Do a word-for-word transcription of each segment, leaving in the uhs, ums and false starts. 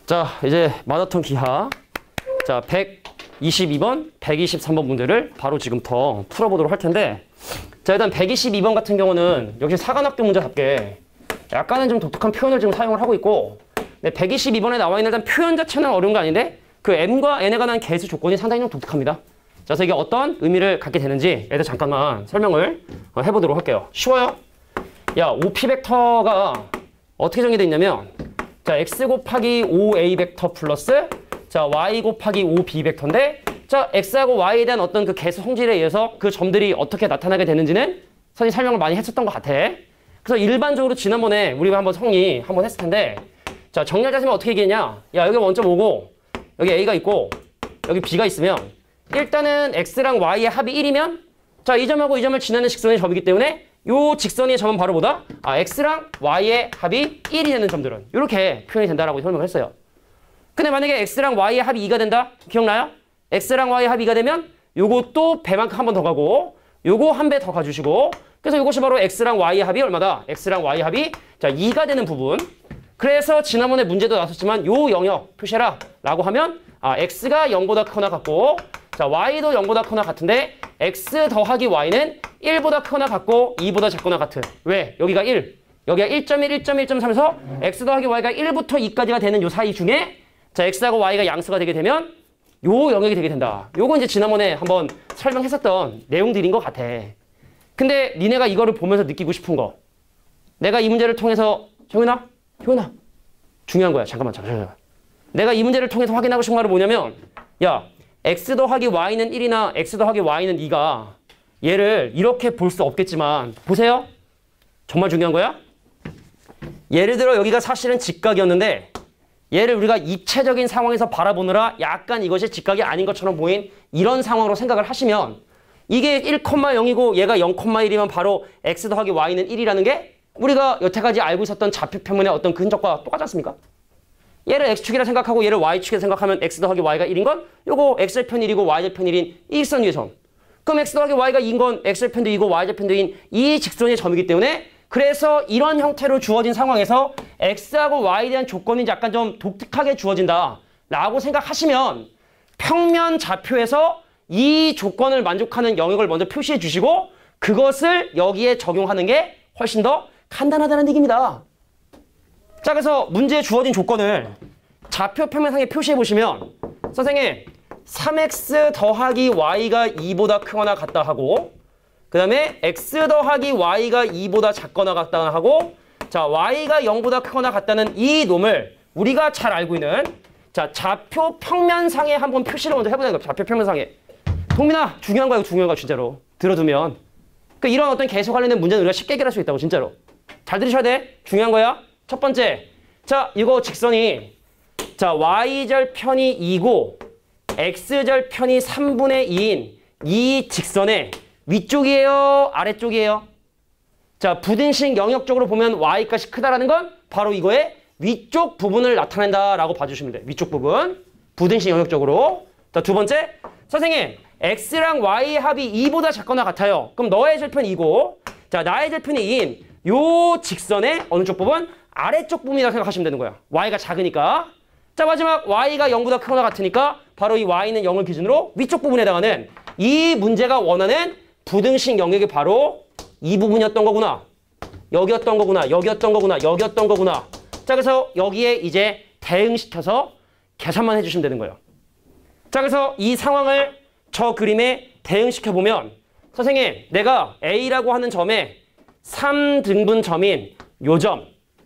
자, 이제 마라톤 기하. 자, 백이십이 번, 백이십삼 번 문제를 바로 지금부터 풀어보도록 할 텐데, 자, 일단 백이십이 번 같은 경우는 역시 사관학교 문제답게 약간은 좀 독특한 표현을 지금 사용을 하고 있고, 네, 백이십이 번에 나와 있는 일단 표현 자체는 어려운 거 아닌데 그 m과 n에 관한 개수 조건이 상당히 좀 독특합니다. 자, 그래서 이게 어떤 의미를 갖게 되는지에 대해서 잠깐만 설명을 해보도록 할게요. 쉬워요. 야, 오피 벡터가 어떻게 정의되어 있냐면, 자, x 곱하기 오 에이 벡터 플러스 자, y 곱하기 오 비 벡터인데, 자, x하고 y에 대한 어떤 그 개수 성질에 의해서 그 점들이 어떻게 나타나게 되는지는 선생님이 설명을 많이 했었던 것 같아. 그래서 일반적으로 지난번에 우리가 한번 정리 한번 했을 텐데, 자, 정리할 자세면 어떻게 얘기했냐? 야, 여기 원 점 오고 여기 a가 있고 여기 b가 있으면 일단은 x랑 y의 합이 일이면, 자, 이 점하고 이 점을 지나는 직선의 점이기 때문에 요 직선의 점은 바로 뭐다? 아, x랑 y의 합이 일이 되는 점들은 이렇게 표현이 된다라고 설명을 했어요. 근데 만약에 x랑 y의 합이 이가 된다? 기억나요? x랑 y의 합이 이가 되면 요것도 배만큼 한 번 더 가고 요거 한 배 더 가주시고, 그래서 이것이 바로 x랑 y의 합이 얼마다? x랑 y의 합이 자 이가 되는 부분. 그래서 지난번에 문제도 나왔었지만 요 영역 표시해라 라고 하면, 아, x가 영보다 크거나 같고, 자, y도 영보다 크거나 같은데 x 더하기 y는 일보다 크거나 같고 이보다 작거나 같은. 왜? 여기가 일, 여기가 일 점 일, 일 점 일, 일 점 삼에서 x 더하기 y가 일부터 이까지가 되는 요 사이 중에, 자, x하고 y가 양수가 되게 되면 요 영역이 되게 된다. 요거 이제 지난번에 한번 설명했었던 내용들인 것 같아. 근데 니네가 이거를 보면서 느끼고 싶은 거, 내가 이 문제를 통해서, 정윤아? 효연아, 중요한 거야. 잠깐만, 잠깐만. 내가 이 문제를 통해서 확인하고 싶은 말은 뭐냐면, 야, x 더하기 y는 일이나 x 더하기 y는 이가 얘를 이렇게 볼 수 없겠지만, 보세요. 정말 중요한 거야. 예를 들어 여기가 사실은 직각이었는데 얘를 우리가 입체적인 상황에서 바라보느라 약간 이것이 직각이 아닌 것처럼 보인 이런 상황으로 생각을 하시면, 이게 일 콤마 영이고 얘가 영 콤마 일이면 바로 x 더하기 y는 일이라는 게 우리가 여태까지 알고 있었던 좌표평면의 어떤 그 흔적과 똑같지 않습니까? 얘를 x축이라 생각하고 얘를 y축이라 생각하면 x 더하기 y가 일인 건 요거 x절편 일이고 y절편 일인 이 일선 위의 점. 그럼 x 더하기 y가 이인 건 x절편도 이고 y절편도 인 이 직선의 점이기 때문에, 그래서 이런 형태로 주어진 상황에서 x하고 y에 대한 조건이 약간 좀 독특하게 주어진다 라고 생각하시면, 평면 좌표에서 이 조건을 만족하는 영역을 먼저 표시해 주시고 그것을 여기에 적용하는 게 훨씬 더 간단하다는 얘기입니다. 자, 그래서 문제에 주어진 조건을 좌표 평면상에 표시해 보시면, 선생님 삼 엑스 더하기 y가 이보다 크거나 같다 하고, 그 다음에 x 더하기 y가 이보다 작거나 같다 하고, 자, y가 영보다 크거나 같다는 이 놈을 우리가 잘 알고 있는, 자, 좌표 평면상에 한번 표시를 먼저 해보자는 거야. 좌표 평면상에. 동민아, 중요한 거야, 중요한 거야, 진짜로. 들어두면. 그러니까 이런 어떤 개수 관련된 문제는 우리가 쉽게 해결할 수 있다고, 진짜로. 잘 들으셔야 돼. 중요한 거야. 첫 번째. 자, 이거 직선이, 자, y절편이 이고 x절편이 삼분의 이인 이 직선의 위쪽이에요? 아래쪽이에요? 자, 부등식 영역적으로 보면 y값이 크다라는 건 바로 이거의 위쪽 부분을 나타낸다라고 봐주시면 돼요. 위쪽 부분. 부등식 영역적으로. 자, 두 번째. 선생님, x랑 y의 합이 이보다 작거나 같아요. 그럼 너의 절편이 이고, 자, 나의 절편이 이인 요 직선의 어느 쪽 부분? 아래쪽 부분이라고 생각하시면 되는 거야. y가 작으니까. 자, 마지막 y가 영보다 크거나 같으니까 바로 이 y는 영을 기준으로 위쪽 부분에 해당하는 이 문제가 원하는 부등식 영역이 바로 이 부분이었던 거구나. 여기였던 거구나. 여기였던 거구나. 여기였던 거구나. 자, 그래서 여기에 이제 대응시켜서 계산만 해주시면 되는 거예요. 자, 그래서 이 상황을 저 그림에 대응시켜보면, 선생님, 내가 A라고 하는 점에 삼 등분 점인 요 점,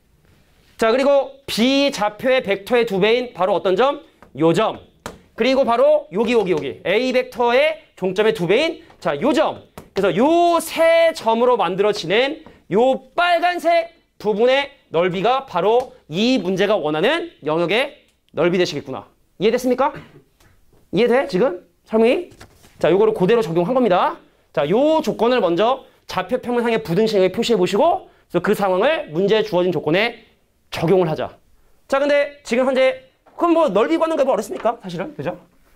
자, 그리고 B 좌표의 벡터의 두 배인 바로 어떤 점? 요 점. 그리고 바로 여기 여기 여기 A 벡터의 종점의 두 배인 자, 요 점. 그래서 요 세 점으로 만들어지는 요 빨간색 부분의 넓이가 바로 이 문제가 원하는 영역의 넓이 되시겠구나. 이해됐습니까? 이해돼? 지금? 설명이? 자, 요거를 그대로 적용한 겁니다. 자, 요 조건을 먼저 좌표 평면상의 부등식에 표시해 보시고, 그래서 그 상황을 문제에 주어진 조건에 적용을 하자. 자, 근데 지금 현재 그럼 뭐 넓이 구하는 거 뭐 어렵습니까? 사실은. 그죠?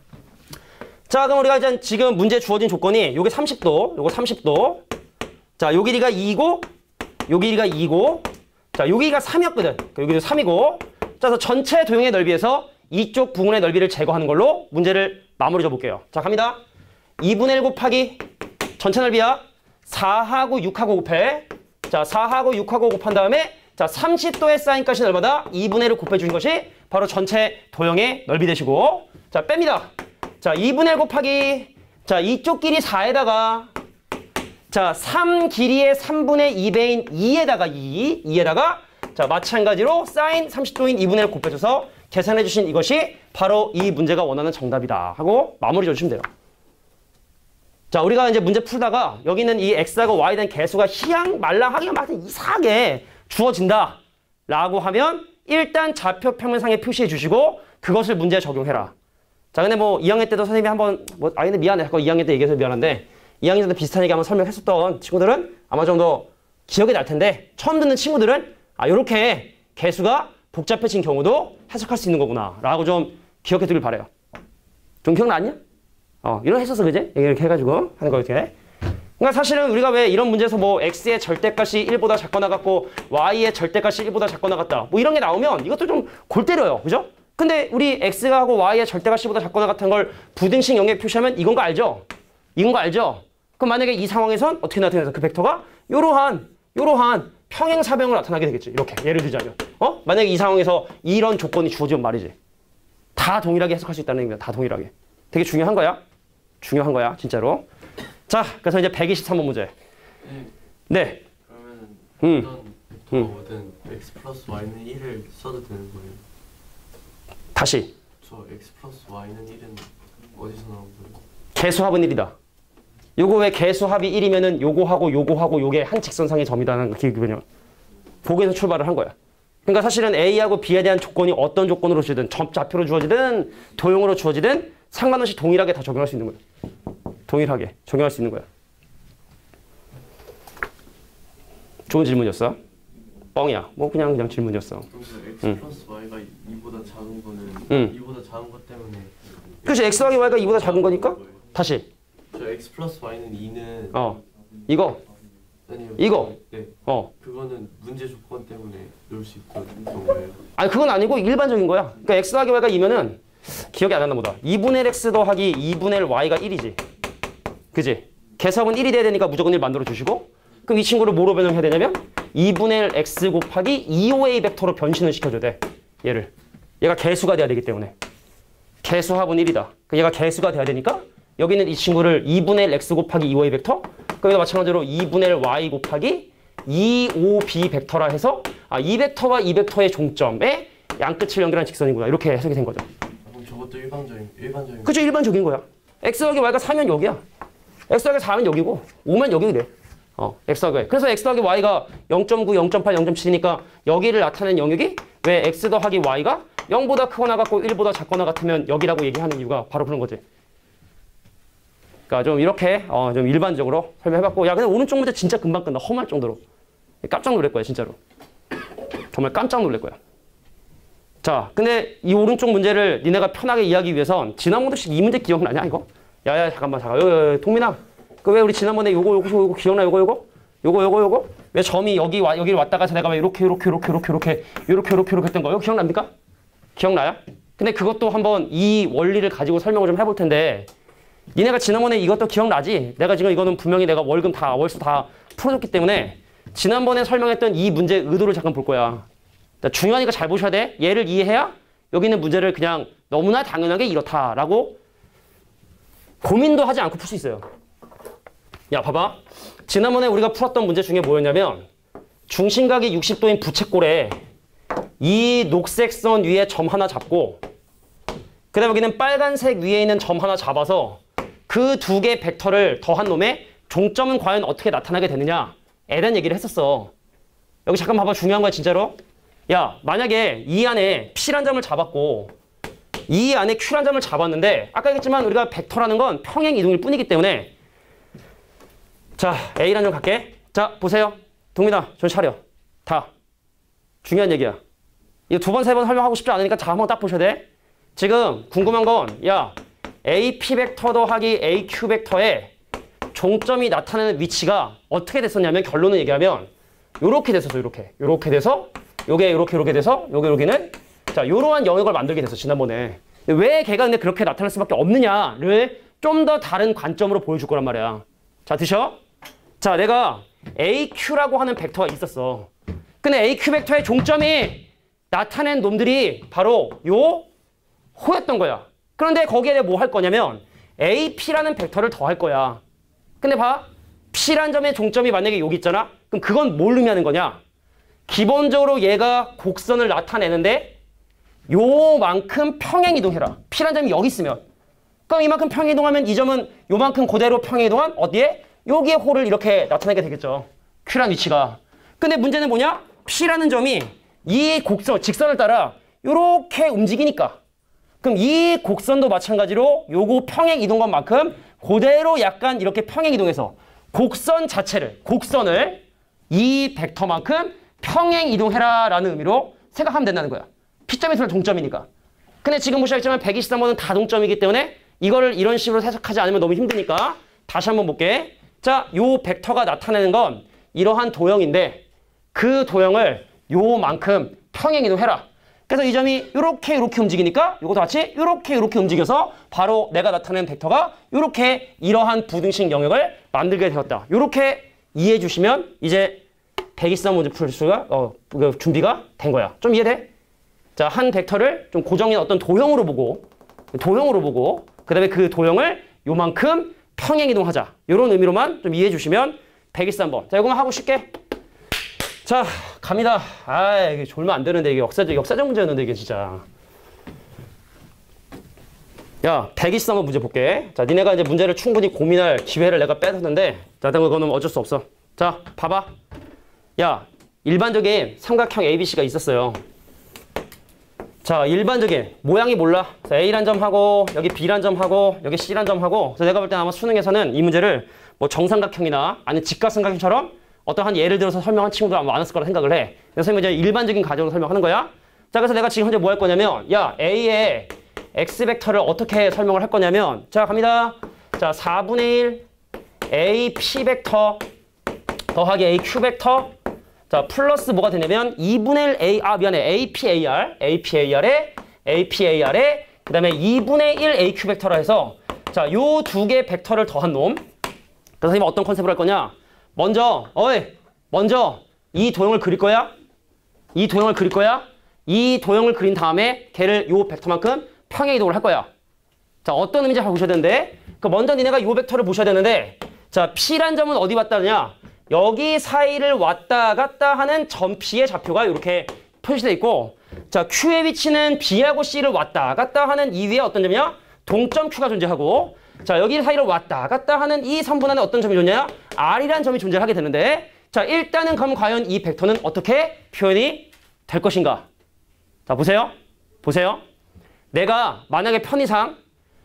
자, 그럼 우리가 이제 지금 문제 주어진 조건이 요게 삼십 도, 요거 삼십 도. 자, 요 길이가 이고, 요 길이가 이고, 자, 요 길이가 삼이었거든. 여기도 삼이고. 자, 자, 그래서 전체 도형의 넓이에서 이쪽 부분의 넓이를 제거하는 걸로 문제를 마무리 줘볼게요. 자, 갑니다. 이분의 일 곱하기 전체 넓이야. 사하고 육하고 곱해. 자, 사하고 육하고 곱한 다음에 자, 삼십 도의 사인값이 얼마다? 이분의 일을 곱해주는 것이 바로 전체 도형의 넓이 되시고, 자, 뺍니다. 자, 이분의 일 곱하기 자, 이쪽 길이 사에다가 자, 삼 길이의 삼분의 이 배인 이에다가 이, 이에다가 자, 마찬가지로 사인 삼십 도인 이분의 일을 곱해줘서 계산해 주신 이것이 바로 이 문제가 원하는 정답이다 하고 마무리 줘주시면 돼요. 자, 우리가 이제 문제 풀다가 여기 있는 이 x하고 y에 대한 개수가 희양 말랑하게 막 이상하게 주어진다 라고 하면 일단 좌표 평면상에 표시해 주시고 그것을 문제에 적용해라. 자, 근데 뭐 이 학년 때도 선생님이 한번 뭐 아 근데 미안해. 이 학년 때 얘기해서 미안한데 이 학년 때도 비슷한 얘기 한번 설명했었던 친구들은 아마 좀 더 기억이 날 텐데 처음 듣는 친구들은 아 요렇게 개수가 복잡해진 경우도 해석할 수 있는 거구나 라고 좀 기억해 두길 바래요. 좀 기억나냐? 어, 이런 거 했었어, 그지? 이렇게 해가지고 하는 거 이렇게. 그러니까 사실은 우리가 왜 이런 문제에서 뭐 x의 절대값이 일보다 작거나 같고 y의 절대값이 일보다 작거나 같다 뭐 이런 게 나오면 이것도 좀 골 때려요, 그죠? 근데 우리 x가 하고 y의 절대값이 일보다 작거나 같은 걸 부등식 영역에 표시하면 이건 거 알죠? 이건 거 알죠? 그럼 만약에 이 상황에선 어떻게 나타내서 그 벡터가 요러한 요러한 평행사변으로 나타나게 되겠지. 이렇게 예를 들자면 어? 만약에 이 상황에서 이런 조건이 주어지면 말이지. 다 동일하게 해석할 수 있다는 얘기야. 다 동일하게. 되게 중요한 거야. 중요한 거야, 진짜로. 자, 그래서 이제 백이십삼 번 문제. 네. 그러면 음. 어떤 벡터든 x 플러스 y는 일을 써도 되는 거예요? 다시. 저 x 플러스 y는 일은 어디서 나온 거예요? 개수합은 일이다. 요거 왜 개수합이 일이면은 요거하고 요거하고 요게 한 직선상의 점이다는 기억이군요. 거기에서 출발을 한 거야. 그러니까 사실은 A하고 B에 대한 조건이 어떤 조건으로 주어지든 점 좌표로 주어지든 도형으로 주어지든 상관없이 동일하게 다 적용할 수 있는 거야. 동일하게 적용할 수 있는 거야. 좋은 질문이었어. 뻥이야. 뭐 그냥 그냥 질문이었어. 그래서 x 플러스 y가 이보다 작은 거는 응. 이보다 작은 것 때문에 그렇지. x 더하기 y가 이보다 작은 거니까 다시. 저 x 플러스 y는 이는 어 이거 아니요. 이거. 네. 어 그거는 문제 조건 때문에 넣을 수 있던 경우예요. 아니 그건 아니고 일반적인 거야. 그러니까 x 더하기 y가 이면은 기억이 안 나나 보다. 이분의 일 x 더하기 이분의 일 y가 일이지. 그지? 개수합은 일이 돼야 되니까 무조건 일 만들어 주시고 그럼 이 친구를 뭐로 변형해야 되냐면 이분의 일 x 곱하기 이오 에이 벡터로 변신을 시켜줘야 돼. 얘를. 얘가 개수가 돼야 되기 때문에. 개수합은 일이다. 얘가 개수가 돼야 되니까 여기는 이 친구를 이분의 일 x 곱하기 이오 에이 벡터 그러니까 마찬가지로 이분의 일 y 곱하기 이오 비 벡터라 해서 아, 이 벡터와 이 벡터의 종점에 양끝을 연결한 직선이구나. 이렇게 해석이 된 거죠. 그럼 저것도 일반적인 일반적인. 그죠? 일반적인 거야. x 더하기 y가 사면 여기야. x 더하기 사면 여기고 오면 여기 그래. 어, x 더하기 y. 그래서 x 더하기 y가 영 점 구, 영 점 팔, 영 점 칠이니까 여기를 나타내는 영역이 왜 x 더하기 y가 영보다 크거나 같고 일보다 작거나 같으면 여기라고 얘기하는 이유가 바로 그런 거지. 그러니까 좀 이렇게 어, 좀 일반적으로 설명해봤고 야 근데 오른쪽 문제 진짜 금방 끝나. 험할 정도로. 깜짝 놀랄 거야 진짜로. 정말 깜짝 놀랄 거야. 자, 근데 이 오른쪽 문제를 니네가 편하게 이해하기 위해선 지난번도씩 이 문제 기억나냐 이거? 야야 잠깐만 잠깐. 요, 요, 동민아 그 왜 우리 지난번에 요거 요거 요거 기억나? 요거 요거? 요거 요거 요거? 왜 점이 여기 와 여기를 왔다가 내가 왜 이렇게 이렇게 이렇게 이렇게 이렇게 이렇게 이렇게 이렇게 했던 거 이거 기억납니까? 기억나요? 근데 그것도 한번 이 원리를 가지고 설명을 좀 해볼 텐데 니네가 지난번에 이것도 기억나지? 내가 지금 이거는 분명히 내가 월금 다 월수 다 풀어줬기 때문에 지난번에 설명했던 이 문제의 의도를 잠깐 볼 거야. 중요하니까 잘 보셔야 돼. 얘를 이해해야 여기 있는 문제를 그냥 너무나 당연하게 이렇다라고 고민도 하지 않고 풀 수 있어요. 야 봐봐. 지난번에 우리가 풀었던 문제 중에 뭐였냐면 중심각이 육십 도인 부채꼴에 이 녹색 선 위에 점 하나 잡고 그 다음에 여기는 빨간색 위에 있는 점 하나 잡아서 그 두 개 벡터를 더한 놈의 종점은 과연 어떻게 나타나게 되느냐에 대한 얘기를 했었어. 여기 잠깐 봐봐. 중요한 거야 진짜로. 야 만약에 이 안에 P란 점을 잡았고 이 안에 Q란 점을 잡았는데 아까 얘기했지만 우리가 벡터라는 건 평행 이동일 뿐이기 때문에 자 A란 점 갈게. 자 보세요. 동민아 좀 차려. 다 중요한 얘기야. 이거 두 번 세 번 설명하고 싶지 않으니까 자 한번 딱 보셔야 돼. 지금 궁금한 건 야 에이피 벡터 더하기 에이큐 벡터의 종점이 나타내는 위치가 어떻게 됐었냐면 결론을 얘기하면 요렇게 됐었어. 요렇게 요렇게 돼서 요게 요렇게 요렇게 돼서 요게 여기는 자, 이러한 영역을 만들게 됐어, 지난번에. 왜 걔가 근데 그렇게 나타날 수밖에 없느냐를 좀 더 다른 관점으로 보여줄 거란 말이야. 자, 드셔. 자, 내가 에이큐라고 하는 벡터가 있었어. 근데 에이큐 벡터의 종점이 나타낸 놈들이 바로 요 호였던 거야. 그런데 거기에 내가 뭐 할 거냐면 에이피라는 벡터를 더할 거야. 근데 봐. P라는 점의 종점이 만약에 여기 있잖아. 그럼 그건 뭘 의미하는 거냐? 기본적으로 얘가 곡선을 나타내는데 요만큼 평행이동해라. P라는 점이 여기 있으면. 그럼 이만큼 평행이동하면 이 점은 요만큼 그대로 평행이동한 어디에? 여기에 홀을 이렇게 나타내게 되겠죠. Q라는 위치가. 근데 문제는 뭐냐? P라는 점이 이 곡선, 직선을 따라 요렇게 움직이니까. 그럼 이 곡선도 마찬가지로 요거 평행 이동한 만큼 그대로 약간 이렇게 평행 이동해서 곡선 자체를, 곡선을 이 벡터만큼 평행 이동해라 라는 의미로 생각하면 된다는 거야. P점에서 동점이니까. 근데 지금 보시겠지만 백이십삼 번은 다 동점이기 때문에 이거를 이런 식으로 해석하지 않으면 너무 힘드니까 다시 한번 볼게. 자, 요 벡터가 나타내는 건 이러한 도형인데 그 도형을 요만큼 평행 이동해라. 그래서 이 점이 요렇게 요렇게 움직이니까 요것도 같이 요렇게 요렇게 움직여서 바로 내가 나타낸 벡터가 요렇게 이러한 부등식 영역을 만들게 되었다. 요렇게 이해해 주시면 이제 백이십삼 문제 풀 수가 어, 그 준비가 된 거야. 좀 이해돼? 자, 한 벡터를 좀 고정인 어떤 도형으로 보고 도형으로 보고 그 다음에 그 도형을 요만큼 평행 이동하자. 요런 의미로만 좀 이해해 주시면 백이십삼 번. 자, 이거만 하고 쉽게. 자, 갑니다. 아, 이게 졸면 안 되는데 이게 역사적 역사적 문제였는데 이게 진짜. 야, 백이십삼 번 문제 볼게. 자, 니네가 이제 문제를 충분히 고민할 기회를 내가 뺏었는데, 자, 그거는 어쩔 수 없어. 자, 봐봐. 야, 일반적인 삼각형 에이비씨가 있었어요. 자, 일반적인 모양이 몰라. 자, A란 점하고 여기 B란 점하고 여기 C란 점하고. 그래서 내가 볼 때 아마 수능에서는 이 문제를 뭐 정삼각형이나 아니면 직각삼각형처럼 어떠한 예를 들어서 설명한 친구들 아마 많았을 거라 생각을 해. 그래서 이제 일반적인 가정으로 설명하는 거야. 자, 그래서 내가 지금 현재 뭐 할 거냐면, 야, A의 X벡터를 어떻게 설명을 할 거냐면, 자, 갑니다. 자, 사분의 일 에이 피 벡터 더하기 에이 큐 벡터. 자, 플러스 뭐가 되냐면 이분의 일 A, 아, 미안해. 에이 피 에이 알, 에이 피 에이 알에 에이 피 에이 알에 그 다음에 이분의 일 에이 큐 벡터라 해서, 자, 요 두 개 벡터를 더한 놈. 그래서 선생님 어떤 컨셉으로 할 거냐? 먼저, 어이, 먼저 이 도형을 그릴 거야? 이 도형을 그릴 거야? 이 도형을 그린 다음에 걔를 요 벡터만큼 평행 이동을 할 거야. 자, 어떤 의미인지 잘 보셔야 되는데, 그 먼저 니네가 요 벡터를 보셔야 되는데, 자, P란 점은 어디 왔다 하냐? 여기 사이를 왔다 갔다 하는 점 P의 좌표가 이렇게 표시되어 있고, 자, Q의 위치는 B하고 C를 왔다 갔다 하는 이 위에 어떤 점이냐? 동점 Q가 존재하고, 자, 여기 사이를 왔다 갔다 하는 이 선분 안에 어떤 점이 존재하냐? R이라는 점이 존재하게 되는데, 자, 일단은 그럼 과연 이 벡터는 어떻게 표현이 될 것인가? 자, 보세요. 보세요. 내가 만약에 편의상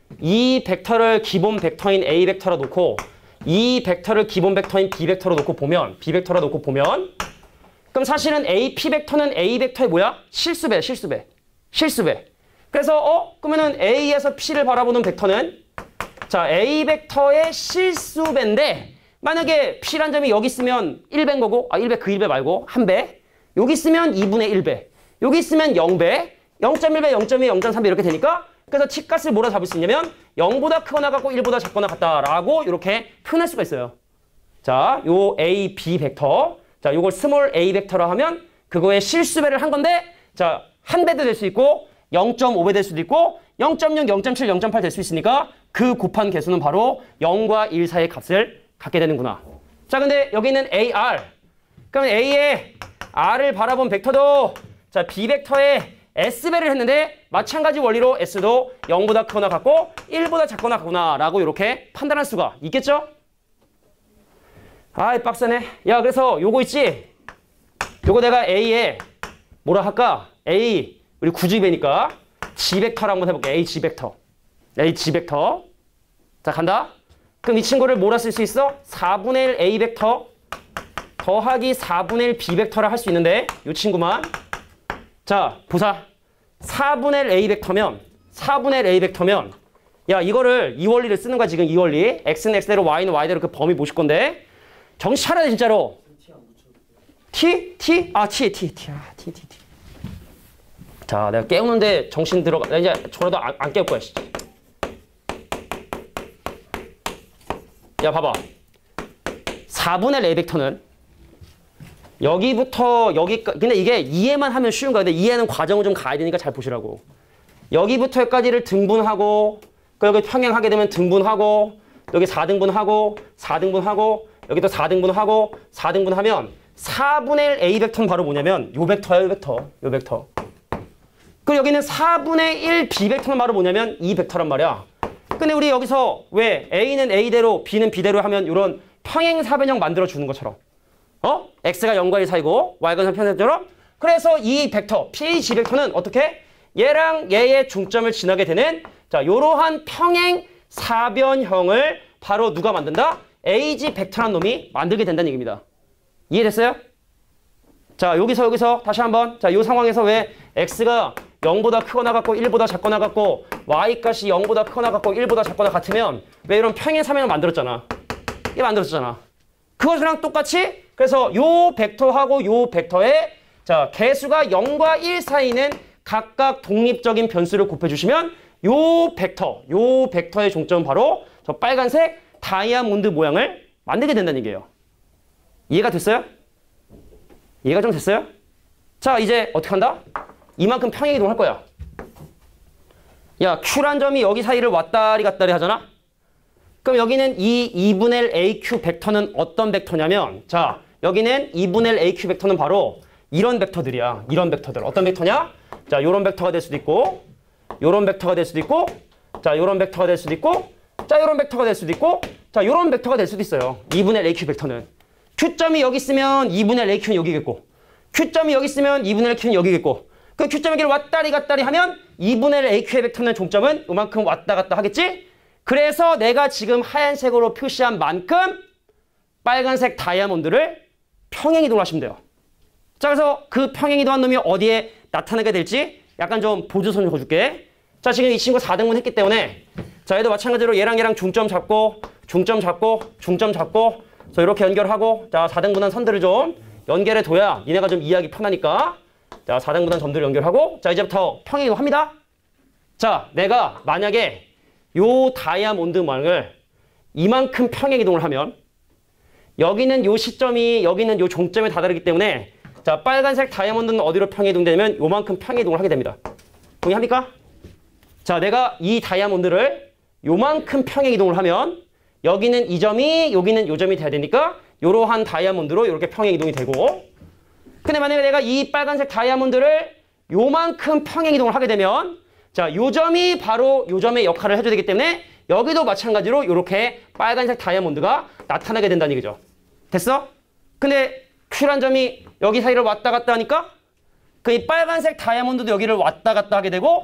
이 벡터를 기본 벡터인 A 벡터로 놓고 이 벡터를 기본 벡터인 B 벡터로 놓고 보면, B 벡터로 놓고 보면, 그럼 사실은 에이 피 벡터는 A 벡터의 뭐야? 실수배, 실수배. 실수배. 그래서 어? 그러면은 A에서 P를 바라보는 벡터는, 자, A 벡터의 실수배인데, 만약에 P란 점이 여기 있으면 일 배인 거고, 아, 일 배, 그 일 배 말고 한 배. 여기 있으면 이분의 일 배. 여기 있으면 영 배. 영 점 일 배, 영 점 이, 영 점 삼 배 이렇게 되니까, 그래서 T값을 뭐라 잡을 수 있냐면 영보다 크거나 같고 일보다 작거나 같다라고 이렇게 표현할 수가 있어요. 자, 요 A, B 벡터. 자, 요걸 스몰 a 벡터라 하면 그거의 실수배를 한 건데, 자, 한 배도 될 수 있고 영 점 오 배 될 수도 있고 영 점 영, 영 점 칠, 영 점 팔 될 수 있으니까 그 곱한 개수는 바로 영과 일 사이의 값을 갖게 되는구나. 자, 근데 여기는 에이 알. 그러면 A의 R을 바라본 벡터도, 자, B 벡터의 S배를 했는데 마찬가지 원리로 S도 영보다 크거나 같고 일보다 작거나 같구나 라고 이렇게 판단할 수가 있겠죠? 아이, 빡세네. 야, 그래서 요거 있지? 요거 내가 A에 뭐라 할까? A, 우리 구주배니까 G벡터를 한번 해볼게. A, G벡터. A, G벡터. 자, 간다. 그럼 이 친구를 뭐라 쓸 수 있어? 사분의 일 A 벡터 더하기 사분의 일 B 벡터를 할 수 있는데, 이 친구만. 자, 보사. 사분의 일 A 벡터면, 사분의 일 A 벡터면, 야, 이거를 이 원리를 쓰는 거야, 지금 이 원리. X는 X대로, Y는 Y대로 그 범위 모실 건데, 정신 차려야 돼, 진짜로. T? T? 아, T, T, T. 아, T, T, T. 자, 내가 깨우는데 정신 들어가. 이제 저라도 안, 안 깨울 거야. 야, 봐봐. 사분의 A 벡터는 여기부터 여기까지. 근데 이게 이해만 하면 쉬운 거야. 근데 이해는 과정을 좀 가야 되니까 잘 보시라고. 여기부터 여기까지를 등분하고, 여기 평행하게 되면 등분하고, 여기 사 등분하고, 사 등분하고, 여기도 사 등분하고, 사 등분하면 사분의 일 A 벡터는 바로 뭐냐면 요 벡터야, 요 벡터. 요 벡터. 그리고 여기는 사분의 일 B 벡터는 바로 뭐냐면 이 벡터란 말이야. 근데 우리 여기서 왜 A는 A대로 B는 B대로 하면 이런 평행사변형 만들어주는 것처럼 어? X가 영과 일 사이고 Y가 평행사변처럼 그래서 이 벡터, P, G 벡터는 어떻게? 얘랑 얘의 중점을 지나게 되는 자, 요러한 평행사변형을 바로 누가 만든다? 에이 지 벡터라는 놈이 만들게 된다는 얘기입니다. 이해됐어요? 자, 여기서 여기서 다시 한번 자, 요 상황에서 왜 X가 영보다 크거나 같고 일보다 작거나 같고 Y값이 영보다 크거나 같고 일보다 작거나 같으면 왜 이런 평행사변형을 만들었잖아. 이게 만들었잖아. 그것이랑 똑같이 그래서 요 벡터하고 요 벡터의 자, 개수가 영과 일 사이는 각각 독립적인 변수를 곱해주시면 요 벡터, 요 벡터의 종점은 바로 저 빨간색 다이아몬드 모양을 만들게 된다는 얘기예요. 이해가 됐어요? 이해가 좀 됐어요? 자, 이제 어떻게 한다? 이만큼 평행 이동할 거야. 야, Q란 점이 여기 사이를 왔다리 갔다리 하잖아? 그럼 여기는 이 이분의 일 에이큐 벡터는 어떤 벡터냐면 자, 여기는 이분의 일 에이큐 벡터는 바로 이런 벡터들이야. 이런 벡터들. 어떤 벡터냐? 자, 요런 벡터가 될 수도 있고 요런 벡터가 될 수도 있고 자, 요런 벡터가 될 수도 있고 자, 요런 벡터가 될 수도 있고 자, 요런 벡터가 될 수도 있어요. 이분의 일 에이큐 벡터는. Q점이 여기 있으면 이분의 일 에이큐는 여기겠고 Q점이 여기 있으면 이분의 일 Q는 여기겠고 그 Q점의 길을 왔다리 갔다리 하면 이분의 일 에이큐의 벡터는 종점은 요만큼 왔다 갔다 하겠지? 그래서 내가 지금 하얀색으로 표시한 만큼 빨간색 다이아몬드를 평행 이동을 하시면 돼요. 자, 그래서 그 평행 이동한 놈이 어디에 나타나게 될지 약간 좀 보조선 좀 줘줄게. 자, 지금 이 친구 사 등분 했기 때문에 자, 얘도 마찬가지로 얘랑 얘랑 중점 잡고 중점 잡고 중점 잡고 그래서 이렇게 연결하고 자, 사 등분한 선들을 좀 연결해 둬야 니네가 좀 이해하기 편하니까 자, 사 등분한 점들을 연결하고 자, 이제부터 평행 이동합니다. 자, 내가 만약에 요 다이아몬드 모양을 이만큼 평행 이동을 하면 여기는 요 시점이 여기는 요 종점에 다다르기 때문에 자, 빨간색 다이아몬드는 어디로 평행 이동되냐면 요만큼 평행 이동을 하게 됩니다. 동의합니까? 자, 내가 이 다이아몬드를 요만큼 평행 이동을 하면 여기는 이 점이 여기는 요 점이 돼야 되니까 요러한 다이아몬드로 이렇게 평행 이동이 되고 근데 만약에 내가 이 빨간색 다이아몬드를 요만큼 평행 이동을 하게 되면 자, 요 점이 바로 요 점의 역할을 해줘야 되기 때문에 여기도 마찬가지로 이렇게 빨간색 다이아몬드가 나타나게 된다는 얘기죠. 됐어? 근데 Q란 점이 여기 사이를 왔다 갔다 하니까 그 이 빨간색 다이아몬드도 여기를 왔다 갔다 하게 되고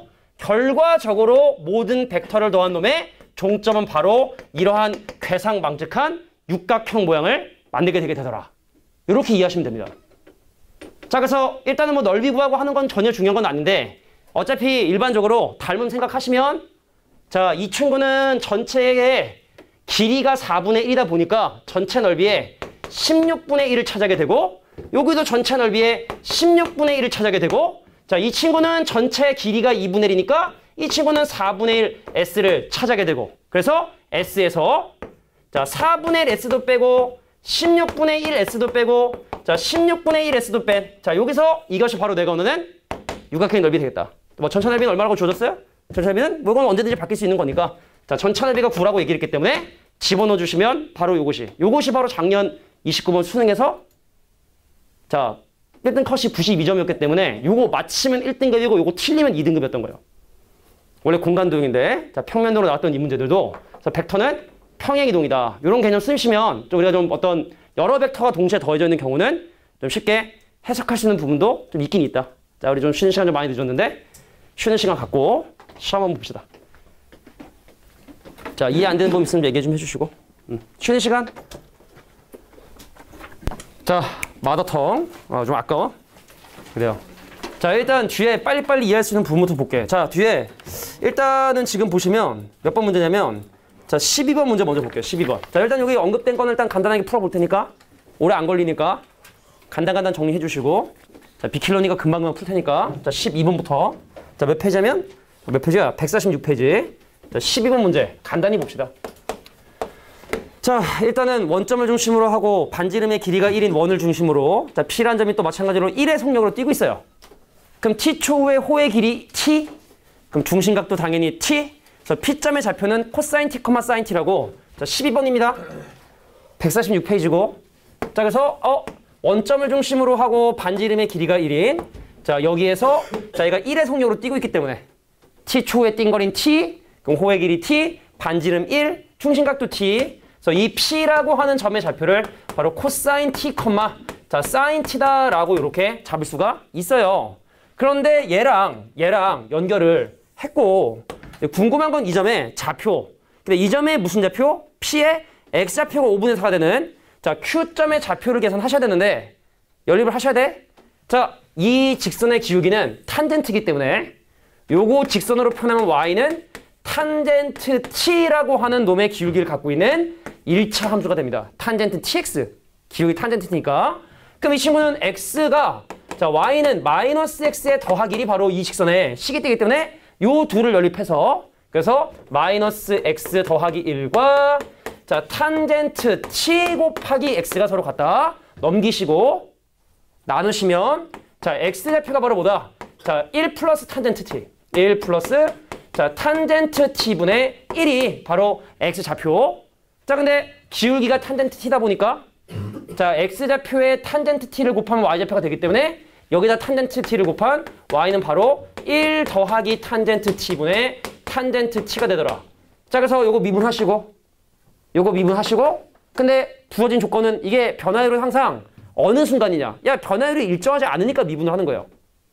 결과적으로 모든 벡터를 더한 놈의 종점은 바로 이러한 괴상망측한 육각형 모양을 만들게 되게 되더라. 이렇게 이해하시면 됩니다. 자, 그래서 일단은 뭐 넓이 구하고 하는 건 전혀 중요한 건 아닌데 어차피 일반적으로 닮음 생각하시면 자, 이 친구는 전체의 길이가 사분의 일이다 보니까 전체 넓이의 십육분의 일을 차지하게 되고 여기도 전체 넓이의 십육분의 일을 차지하게 되고 자, 이 친구는 전체 길이가 이분의 일이니까 이 친구는 사분의 일 S를 차지하게 되고 그래서 S에서 자, 사분의 일 S도 빼고 십육분의 일 S도 빼고 자, 십육분의 일 S도 뺀 자, 여기서 이것이 바로 내가 원하는 육각형의 넓이 되겠다. 뭐 전체 넓이는 얼마라고 주어졌어요? 전체 넓이는 뭐 이건 언제든지 바뀔 수 있는 거니까 자, 전체 넓이가 구라고 얘기했기 때문에 집어넣어 주시면 바로 요것이 요것이 바로 작년 이십구 번 수능에서 자, 일 등 컷이 구십이 점이었기 때문에 요거 맞히면 일 등급이고 요거 틀리면 이 등급이었던 거예요. 원래 공간도형인데 자, 평면도로 나왔던 이 문제들도 그래서 벡터는 평행이동이다. 이런 개념 쓰시면 좀 우리가 좀 어떤 여러 벡터가 동시에 더해져 있는 경우는 좀 쉽게 해석할 수 있는 부분도 좀 있긴 있다. 자, 우리 좀 쉬는 시간 좀 많이 늦었는데 쉬는 시간 갖고 시험 한번 봅시다. 자, 이해 안 되는 부분 있으면 얘기 좀 해주시고 음. 쉬는 시간. 자, 마더텅 어, 좀 아까워. 그래요. 자, 일단 뒤에 빨리빨리 이해할 수 있는 부분부터 볼게. 자, 뒤에 일단은 지금 보시면 몇 번 문제냐면 자, 십이 번 문제 먼저 볼게요. 십이 번. 자, 일단 여기 언급된 거는 일단 간단하게 풀어볼 테니까 오래 안 걸리니까 간단간단 정리해 주시고 자, 비킬러니까 금방금방 풀 테니까. 자, 십이 번부터. 자, 몇 페이지냐면, 몇 페이지야? 백사십육 페이지. 자, 십이 번 문제. 간단히 봅시다. 자, 일단은 원점을 중심으로 하고 반지름의 길이가 일인 원을 중심으로 자, P라는 점이 또 마찬가지로 일의 속력으로 뛰고 있어요. 그럼 T초의 호의 길이 T, 그럼 중심각도 당연히 T, 그래서 P점의 좌표는 코사인 T, 사인 T라고 자, 십이 번입니다. 백사십육 페이지고 자, 그래서 어 원점을 중심으로 하고 반지름의 길이가 일인 자, 여기에서 자, 얘가 일의 속력으로 뛰고 있기 때문에 T초의 띵거리인 T, 그럼 호의 길이 T, 반지름 일, 중심각도 T. 그래서 이 P라고 하는 점의 좌표를 바로 코사인 T, 자, 사인 T다라고 이렇게 잡을 수가 있어요. 그런데 얘랑 얘랑 연결을 했고 궁금한 건 이 점의 좌표. 근데 이 점의 무슨 좌표? P의 X좌표가 오분의 사가 되는 자, Q점의 좌표를 계산하셔야 되는데 연립을 하셔야 돼. 자, 이 직선의 기울기는 탄젠트이기 때문에 요거 직선으로 표현하면 Y는 탄젠트 T라고 하는 놈의 기울기를 갖고 있는 일 차 함수가 됩니다. 탄젠트 Tx. 기울기 탄젠트니까. 그럼 이 친구는 X가 자, Y는 마이너스 X의 더하기이 바로 이 직선의 식이되기 때문에 요 둘을 연립해서 그래서 마이너스 X 더하기 일과 자, 탄젠트 T 곱하기 X가 서로 같다. 넘기시고 나누시면 자, X좌표가 바로 뭐다? 자, 일 플러스 탄젠트 T. 일 플러스 자, 탄젠트 T분의 일이 바로 X좌표. 자, 근데 기울기가 탄젠트 T다 보니까 자, X좌표에 탄젠트 T를 곱하면 Y좌표가 되기 때문에 여기다 탄젠트 T를 곱한 Y는 바로 일 더하기 탄젠트 T분의 탄젠트 T가 되더라. 자, 그래서 요거 미분하시고 요거 미분하시고 근데 주어진 조건은 이게 변화율은 항상 어느 순간이냐. 야, 변화율이 일정하지 않으니까 미분을 하는 거예요.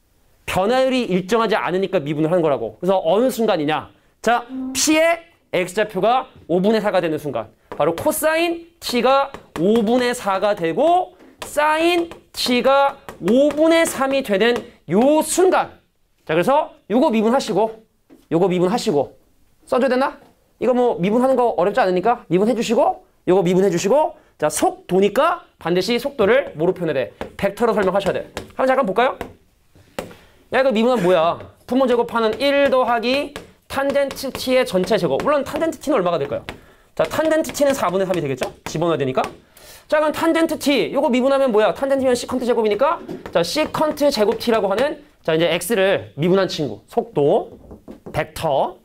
변화율이 일정하지 않으니까 미분을 하는 거라고. 그래서 어느 순간이냐. 자, P의 X좌표가 오분의 사가 되는 순간. 바로 코사인 T가 오분의 사가 되고 사인 T가 오분의 삼이 되는 요 순간. 자, 그래서 요거 미분하시고 요거 미분하시고 써줘야 되나? 이거 뭐 미분하는 거 어렵지 않으니까 미분해 주시고 요거 미분해 주시고 자, 속도니까 반드시 속도를 뭐로 표현해야 돼? 벡터로 설명하셔야 돼. 한번 잠깐 볼까요? 야, 이거 미분은 뭐야? 분모 제곱하는 일 더하기 탄젠트 T의 전체 제곱. 물론 탄젠트 T는 얼마가 될까요? 자, 탄젠트 T는 사분의 삼이 되겠죠? 집어넣어야 되니까. 자, 그럼 탄젠트 T. 요거 미분하면 뭐야? 탄젠트면 시컨트 제곱이니까 자, 시컨트 제곱 T라고 하는 자, 이제 X를 미분한 친구. 속도, 벡터.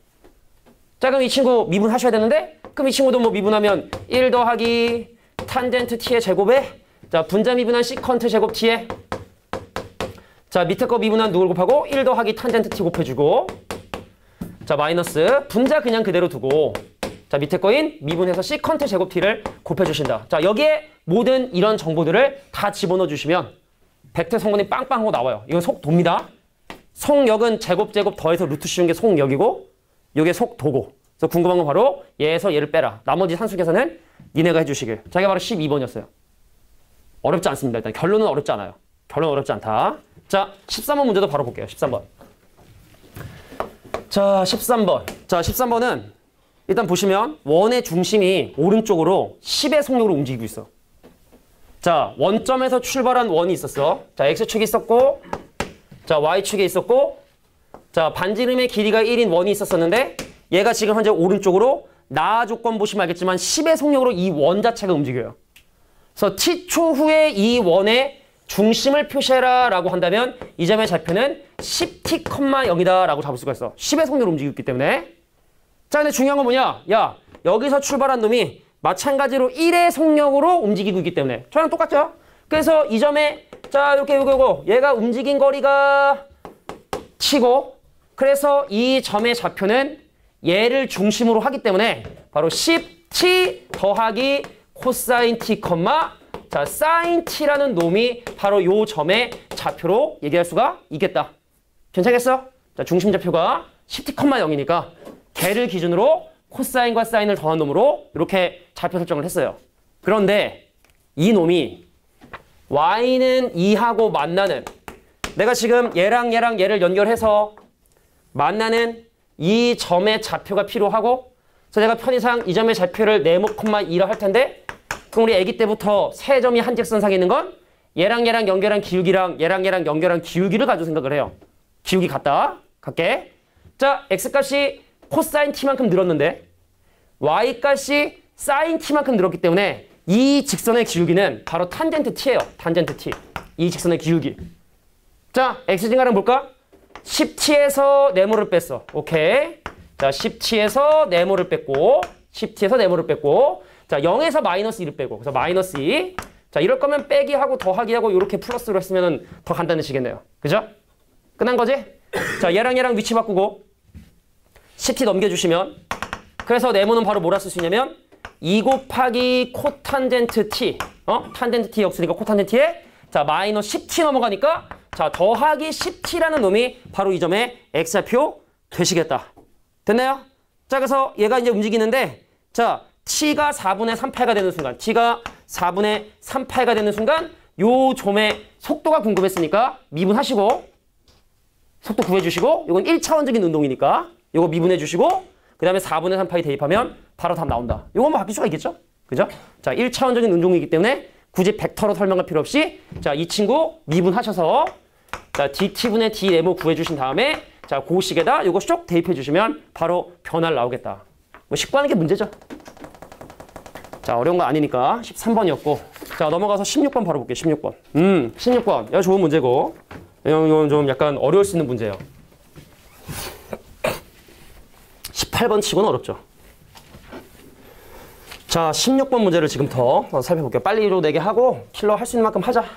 자, 그럼 이 친구 미분하셔야 되는데 그럼 이 친구도 뭐 미분하면 일 더하기 탄젠트 T의 제곱에 자, 분자 미분한 시컨트 제곱 T에 자, 밑에 거 미분한 누굴 곱하고 일 더하기 탄젠트 T 곱해주고 자, 마이너스 분자 그냥 그대로 두고 자, 밑에 거인 미분해서 시컨트 제곱 T를 곱해주신다. 자, 여기에 모든 이런 정보들을 다 집어넣어 주시면 벡터 성분이 빵빵하고 나와요. 이건 속도입니다. 속력은 제곱 제곱 더해서 루트 씌운 게 속력이고 이게 속도고. 그래서 궁금한 건 바로 얘에서 얘를 빼라. 나머지 산수 계산은 니네가 해주시길. 자, 이게 바로 십이 번이었어요. 어렵지 않습니다. 일단 결론은 어렵지 않아요. 결론 어렵지 않다. 자, 십삼 번 문제도 바로 볼게요. 십삼 번. 자, 십삼 번. 자, 십삼 번은 일단 보시면 원의 중심이 오른쪽으로 십의 속력으로 움직이고 있어. 자, 원점에서 출발한 원이 있었어. 자, X축이 있었고 자, Y축에 있었고 자, 반지름의 길이가 일인 원이 있었었는데 얘가 지금 현재 오른쪽으로 나 조건 보시면 알겠지만 십의 속력으로 이 원 자체가 움직여요. 그래서 T초 후에 이 원의 중심을 표시해라 라고 한다면 이 점의 좌표는 십 티, 영이다 라고 잡을 수가 있어. 십의 속력으로 움직이고 있기 때문에. 자, 근데 중요한 건 뭐냐? 야, 여기서 출발한 놈이 마찬가지로 일의 속력으로 움직이고 있기 때문에 저랑 똑같죠? 그래서 이 점에 자, 이렇게 요거 요거 얘가 움직인 거리가 치고 그래서 이 점의 좌표는 얘를 중심으로 하기 때문에 바로 십 티 더하기 코사인 T, 자, 사인 T라는 놈이 바로 요 점의 좌표로 얘기할 수가 있겠다. 괜찮겠어? 자, 중심 좌표가 십 티, 영이니까 걔를 기준으로 코사인과 사인을 더한 놈으로 이렇게 좌표 설정을 했어요. 그런데 이 놈이 Y는 이하고 만나는 내가 지금 얘랑 얘랑 얘를 연결해서 만나는 이 점의 좌표가 필요하고 그래서 내가 편의상 이 점의 좌표를 네모, 이라 할 텐데 그럼 우리 아기 때부터 세 점이 한 직선상에 있는 건 얘랑 얘랑 연결한 기울기랑 얘랑 얘랑 연결한 기울기를 가지고 생각을 해요. 기울기 같다. 갈게. 자, x값이 코사인 t만큼 늘었는데 y값이 사인 t만큼 늘었기 때문에 이 직선의 기울기는 바로 탄젠트 t예요. 탄젠트 t. 이 직선의 기울기. 자, x증가는 뭘까? 십 t에서 네모를 뺐어. 오케이. 자, 십 t에서 네모를 뺐고 십 t에서 네모를 뺐고 자, 영에서 마이너스 이를 빼고 그래서 마이너스 이. 자, 이럴 거면 빼기 하고 더하기 하고 이렇게 플러스로 했으면 더 간단해지겠네요. 그죠? 끝난 거지? 자, 얘랑 얘랑 위치 바꾸고 십 t 넘겨주시면 그래서 네모는 바로 뭐라 쓸 수 있냐면 이 곱하기 코탄젠트 t. 어? 탄젠트 t 없으니까 코탄젠트 t에 자, 마이너스 십 t 넘어가니까 자, 더하기 십 t라는 놈이 바로 이 점의 x좌표 되시겠다. 됐나요? 자, 그래서 얘가 이제 움직이는데 자, t가 사분의 삼팔가 되는 순간 t가 사분의 삼팔가 되는 순간 요 점의 속도가 궁금했으니까 미분하시고 속도 구해주시고 이건 일 차원적인 운동이니까 요거 미분해주시고 그 다음에 사분의 삼파이 대입하면 바로 답 나온다. 요건 뭐 바뀔 수가 있겠죠? 그죠? 자, 일 차원적인 운동이기 때문에 굳이 벡터로 설명할 필요 없이 자, 이 친구 미분하셔서 자, dt분의 d 네모 구해주신 다음에 자, 그 식에다 요거 쭉 대입해주시면 바로 변화를 나오겠다. 뭐 식구하는 게 문제죠. 자, 어려운 거 아니니까 십삼 번이었고 자, 넘어가서 십육 번 바로 볼게요. 십육 번. 음, 십육 번. 이거 좋은 문제고 이건 좀 약간 어려울 수 있는 문제예요. 십팔 번 치고는 어렵죠. 자, 십육 번 문제를 지금부터 살펴볼게요. 빨리로 내게 하고 킬러 할 수 있는 만큼 하자.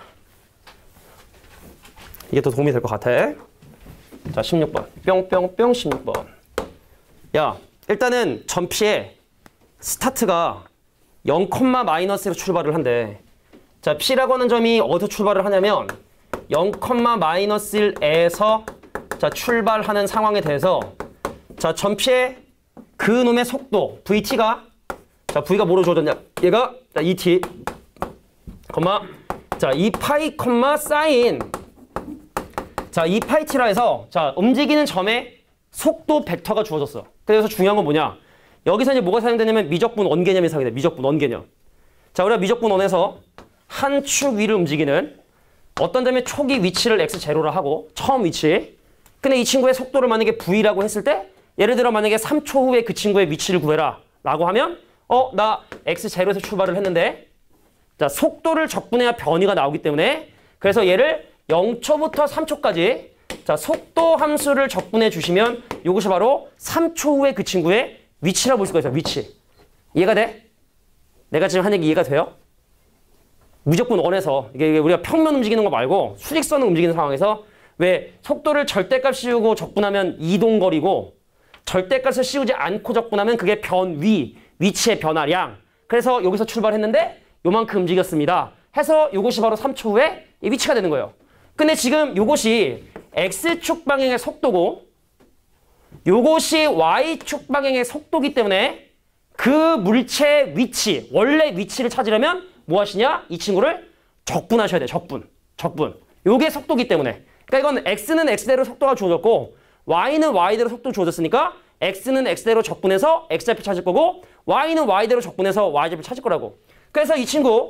이게 더 도움이 될 것 같아. 자, 십육 번. 뿅뿅뿅 십육 번. 야, 일단은 전피의 스타트가 영, 마이너스로 출발을 한대. 자, P라고 하는 점이 어디서 출발을 하냐면 영, 마이너스 일에서 자, 출발하는 상황에 대해서 자, 전피의 그 놈의 속도 vt가 자, v가 뭐로 주어졌냐? 얘가 자, et 컴마 자, 이 파이 컴마 사인 자, 이 파이 t라 해서 자, 움직이는 점의 속도 벡터가 주어졌어. 그래서 중요한 건 뭐냐? 여기서 이제 뭐가 사용되냐면 미적분 원 개념이 사용돼. 미적분 원 개념. 자, 우리가 미적분 원에서 한 축 위를 움직이는 어떤 점의 초기 위치를 엑스 제로라 하고 처음 위치. 근데 이 친구의 속도를 만약에 v라고 했을 때 예를 들어 만약에 삼 초 후에 그 친구의 위치를 구해라 라고 하면 어, 나 엑스 제로에서 출발을 했는데 자, 속도를 적분해야 변이가 나오기 때문에 그래서 얘를 영 초부터 삼 초까지 자, 속도 함수를 적분해 주시면 이것이 바로 삼 초 후에 그 친구의 위치라고 볼 수가 있어요. 위치. 이해가 돼? 내가 지금 한 얘기 이해가 돼요? 무조건 원에서 이게 우리가 평면 움직이는 거 말고 수직선을 움직이는 상황에서 왜 속도를 절대값 씌우고 적분하면 이동거리고 절대값을 씌우지 않고 적분하면 그게 변위, 위치의 변화량. 그래서 여기서 출발했는데 요만큼 움직였습니다. 해서 요것이 바로 삼 초 후에 이 위치가 되는 거예요. 근데 지금 요것이 x축 방향의 속도고 요것이 y축 방향의 속도기 때문에 그 물체의 위치, 원래 위치를 찾으려면 뭐 하시냐? 이 친구를 적분하셔야 돼요. 적분. 적분. 요게 속도기 때문에. 그러니까 이건 x는 x대로 속도가 주어졌고 y는 y대로 속도 주어졌으니까 x는 x대로 적분해서 x좌표 찾을 거고 y는 y대로 적분해서 y좌표 찾을 거라고. 그래서 이 친구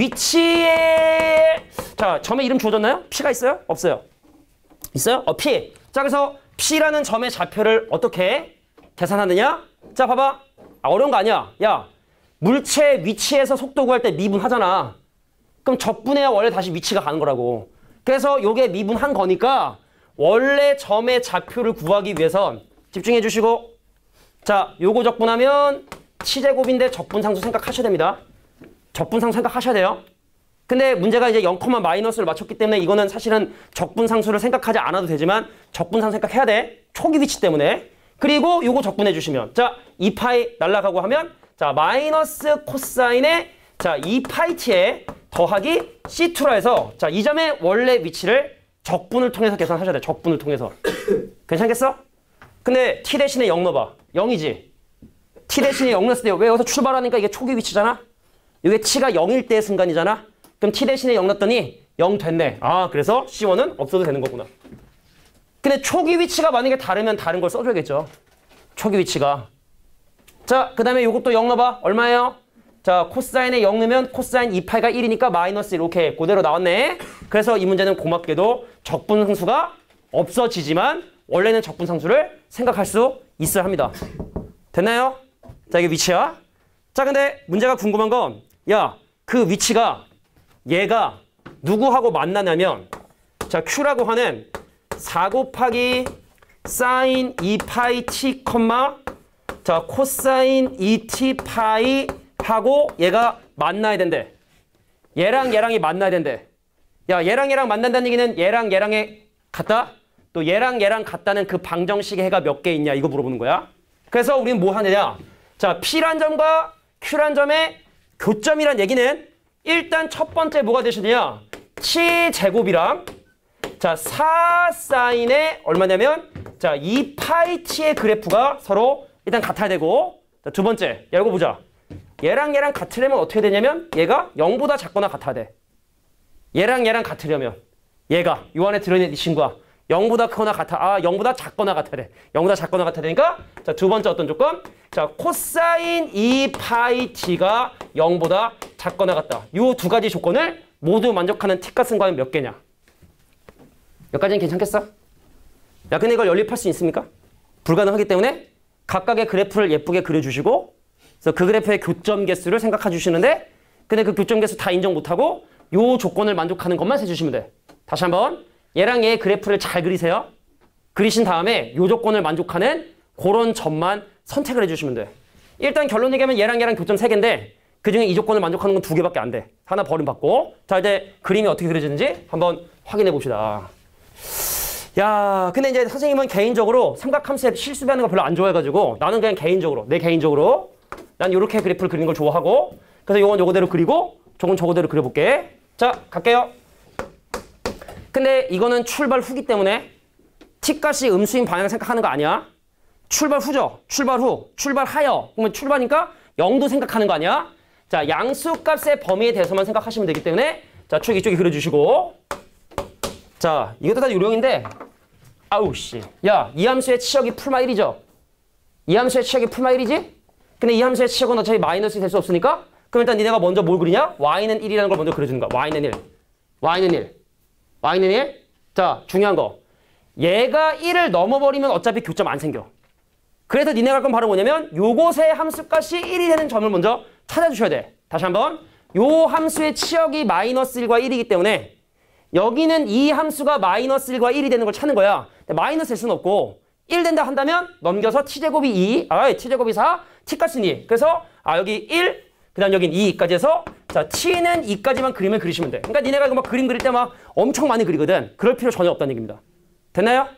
위치에 자, 점의 이름 주어졌나요? P가 있어요? 없어요? 있어요? 어, P. 자, 그래서 P라는 점의 좌표를 어떻게 계산하느냐? 자, 봐봐. 아, 어려운 거 아니야. 야, 물체 위치에서 속도 구할 때 미분하잖아. 그럼 적분해야 원래 다시 위치가 가는 거라고. 그래서 요게 미분한 거니까 원래 점의 좌표를 구하기 위해선 집중해 주시고 자, 요거 적분하면 t제곱인데 적분상수 생각하셔야 됩니다. 적분상수 생각하셔야 돼요. 근데 문제가 이제 영, 마이너스를 맞췄기 때문에 이거는 사실은 적분상수를 생각하지 않아도 되지만 적분상 생각해야 돼. 초기 위치 때문에. 그리고 요거 적분해 주시면 자, 이 파이 날라가고 하면 자, 마이너스 코사인의 자, 이 파이 t에 더하기 씨 투라 해서 자, 이 점의 원래 위치를 적분을 통해서 계산하셔야 돼. 적분을 통해서. 괜찮겠어? 근데 t 대신에 영 넣어봐. 영이지. t 대신에 영 넣었을 때 왜 여기서 출발하니까 이게 초기 위치잖아? 이게 t가 영일 때의 순간이잖아? 그럼 t 대신에 영 넣었더니 영 됐네. 아, 그래서 씨 원은 없어도 되는 거구나. 근데 초기 위치가 만약에 다르면 다른 걸 써줘야겠죠. 초기 위치가. 자, 그 다음에 요것도 영 넣어봐. 얼마예요? 자, 코사인에 영 넣으면 코사인 이 파이가 일이니까 마이너스 일. 오케이. 그대로 나왔네. 그래서 이 문제는 고맙게도 적분상수가 없어지지만 원래는 적분상수를 생각할 수 있어야 합니다. 됐나요? 자, 이게 위치야. 자, 근데 문제가 궁금한 건 야, 그 위치가 얘가 누구하고 만나냐면 자, Q라고 하는 사 곱하기 사인 이 파이 t, 자, 코사인 이 t 파이 하고 얘가 만나야 된대. 얘랑 얘랑이 만나야 된대. 야, 얘랑 얘랑 만난다는 얘기는 얘랑 얘랑에 같다? 또 얘랑 얘랑 같다는 그 방정식의 해가 몇 개 있냐 이거 물어보는 거야. 그래서 우리는 뭐 하느냐. 자, P란 점과 Q란 점의 교점이란 얘기는 일단 첫 번째 뭐가 되시느냐. T 제곱이랑 자, 사 사인의 얼마냐면 자, 이 파이 t의 그래프가 서로 일단 같아야 되고 자, 두 번째, 야, 이거 보자. 얘랑 얘랑 같으려면 어떻게 되냐면 얘가 영보다 작거나 같아야 돼. 얘랑 얘랑 같으려면 얘가 요 안에 들어있는 이 친구가 영보다 크거나 같아. 아, 영보다 작거나 같아야 돼. 영보다 작거나 같아야 되니까 자, 두 번째 어떤 조건? 자, 코사인 이 파이 t가 영보다 작거나 같다. 요 두 가지 조건을 모두 만족하는 t값은 과연 몇 개냐? 여기까지는 괜찮겠어? 야, 근데 이걸 연립할 수 있습니까? 불가능하기 때문에 각각의 그래프를 예쁘게 그려주시고 그래서 그 그래프의 교점 개수를 생각해 주시는데 근데 그 교점 개수 다 인정 못하고 요 조건을 만족하는 것만 세주시면 돼. 다시 한번 얘랑 얘의 그래프를 잘 그리세요. 그리신 다음에 요 조건을 만족하는 그런 점만 선택을 해주시면 돼. 일단 결론 얘기하면 얘랑 얘랑 교점 세 개인데 그중에 이 조건을 만족하는 건 두 개밖에 안 돼. 하나 버림받고. 자, 이제 그림이 어떻게 그려지는지 한번 확인해 봅시다. 야, 근데 이제 선생님은 개인적으로 삼각함수에 실수하는 거 별로 안 좋아해가지고 나는 그냥 개인적으로, 내 개인적으로 난 이렇게 그래프를 그리는 걸 좋아하고 그래서 요건 요거대로 그리고 저건 저거대로 그려볼게. 자, 갈게요. 근데 이거는 출발 후기 때문에 t값이 음수인 방향을 생각하는 거 아니야? 출발 후죠. 출발 후. 출발하여. 그러면 출발이니까 영도 생각하는 거 아니야? 자, 양수값의 범위에 대해서만 생각하시면 되기 때문에 자, 쭉 이쪽에 그려주시고 자, 이것도 다 요령인데 아우 씨. 야, 이 함수의 치역이 풀마 일이죠? 이 함수의 치역이 풀마 일이지? 근데 이 함수의 치역은 어차피 마이너스 될 수 없으니까 그럼 일단 니네가 먼저 뭘 그리냐? y는 일이라는 걸 먼저 그려주는 거야. y는 일. y는 일. y는 일. 자, 중요한 거. 얘가 일을 넘어버리면 어차피 교점 안 생겨. 그래서 니네가 할 건 바로 뭐냐면 요것의 함수값이 일이 되는 점을 먼저 찾아주셔야 돼. 다시 한번. 요 함수의 치역이 마이너스 일과 일이기 때문에 여기는 이 함수가 마이너스 일과 일이 되는 걸 찾는 거야. 마이너스 일 수는 없고 일 된다 한다면 넘겨서 t제곱이 이, 아, t제곱이 사, t값은 이. 그래서 아, 여기 일, 그 다음 여긴 이까지 해서 자, t는 이까지만 그림을 그리시면 돼. 그러니까 니네가 이거 막 그림 그릴 때 막 엄청 많이 그리거든. 그럴 필요 전혀 없다는 얘기입니다. 됐나요?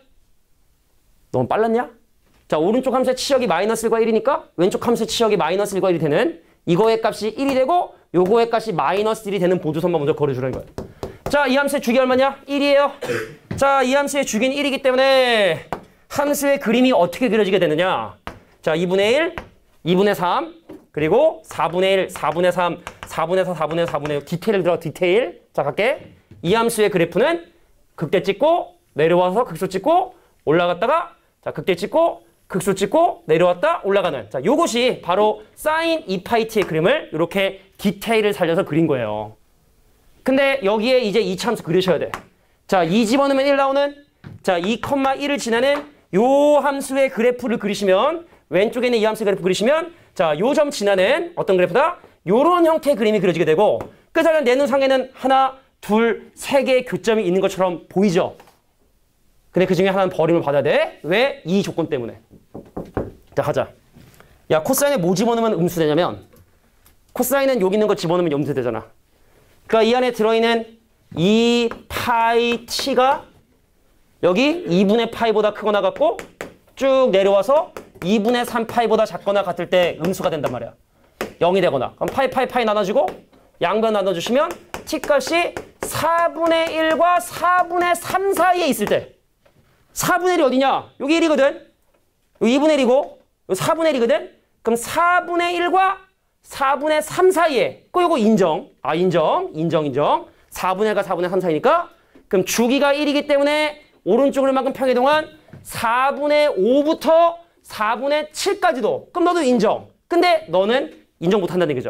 너무 빨랐냐? 자, 오른쪽 함수의 치역이 마이너스 일과 일이니까 왼쪽 함수의 치역이 마이너스 일과 일이 되는 이거의 값이 일이 되고 요거의 값이 마이너스 일이 되는 보조선만 먼저 걸어주라는 거예요. 자, 이 함수의 주기 얼마냐? 일이에요. 자, 이 함수의 주기는 일이기 때문에 함수의 그림이 어떻게 그려지게 되느냐? 자, 이분의 일, 이분의 삼, 그리고 사분의 일, 사분의 삼, 사분의 사, 사분의 사, 사분의 육 디테일 들어가 디테일. 자, 갈게. 이 함수의 그래프는 극대 찍고 내려와서 극소 찍고 올라갔다가 자, 극대 찍고 극소 찍고 내려왔다 올라가는 자, 요것이 바로 사인 이 파이 t의 그림을 이렇게 디테일을 살려서 그린 거예요. 근데 여기에 이제 이 함수 그리셔야 돼. 자, 이 집어넣으면 일 나오는 자, 이, 일을 지나는 요 함수의 그래프를 그리시면 왼쪽에 있는 이 함수의 그래프 그리시면 자, 요 점 지나는 어떤 그래프다? 요런 형태의 그림이 그려지게 되고 그래서 내 눈상에는 하나, 둘, 세 개의 교점이 있는 것처럼 보이죠? 근데 그 중에 하나는 버림을 받아야 돼. 왜? 이 조건 때문에. 자, 가자. 야, 코사인에 뭐 집어넣으면 음수 되냐면 코사인은 여기 있는 거 집어넣으면 염수 되잖아. 그러니까 이 안에 들어있는 이 파이 t가 여기 이분의 파이보다 크거나 같고 쭉 내려와서 이분의 삼 파이보다 작거나 같을 때 음수가 된단 말이야. 영이 되거나. 그럼 파이 파이 파이 나눠주고 양변 나눠주시면 t값이 사분의 일과 사분의 삼 사이에 있을 때 사분의 일이 어디냐? 여기 일이거든. 여기 이분의 일이고 여기 사분의 일이거든. 그럼 사분의 일과 사분의 삼 사이에 그 요거 인정. 아, 인정. 인정 인정. 사분의 일과 사분의 삼 사이니까 그럼 주기가 일이기 때문에 오른쪽으로 만큼 평이동안 사분의 오부터 사분의 칠까지도 그럼 너도 인정. 근데 너는 인정 못한다는 얘기죠.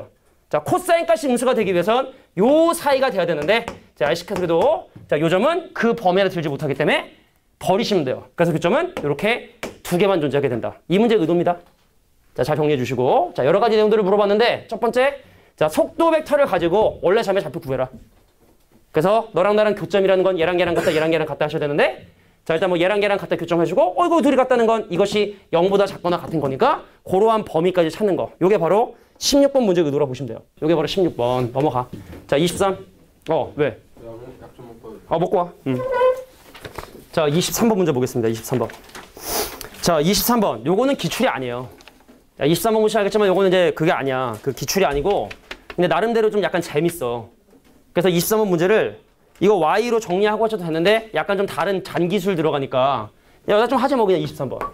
자, 코사인 값이 음수가 되기 위해선 요 사이가 돼야 되는데, 자, 알시카스도 자, 요 점은 그 범위에 들지 못하기 때문에 버리시면 돼요. 그래서 그 점은 이렇게 두 개만 존재하게 된다. 이 문제의 의도입니다. 자, 잘 정리해 주시고. 자, 여러 가지 내용들을 물어봤는데, 첫 번째, 자, 속도 벡터를 가지고 원래 점의 좌표 구해라. 그래서 너랑 나랑 교점이라는 건 얘랑 얘랑 같다, 얘랑 얘랑 같다 하셔야 되는데, 자, 일단 뭐 얘랑 얘랑 같다 교점해주고, 어, 이거 둘이 같다는 건 이것이 영보다 작거나 같은 거니까, 그러한 범위까지 찾는 거. 요게 바로 십육 번 문제 의도라고 보시면 돼요. 요게 바로 십육 번. 넘어가. 자, 이십삼. 어, 왜? 약좀 먹고. 아, 먹고 와. 음. 자, 이십삼 번 문제 보겠습니다. 이십삼 번. 자, 이십삼 번. 요거는 기출이 아니에요. 자, 이십삼 번 보시면 알겠지만 요거는 이제 그게 아니야. 그 기출이 아니고, 근데 나름대로 좀 약간 재밌어. 그래서 이십삼 번 문제를 이거 Y로 정리하고 하셔도 되는데 약간 좀 다른 잔기술 들어가니까 야, 나 좀 하지 뭐 그냥 이십삼 번.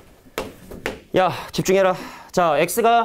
야, 집중해라. 자, X가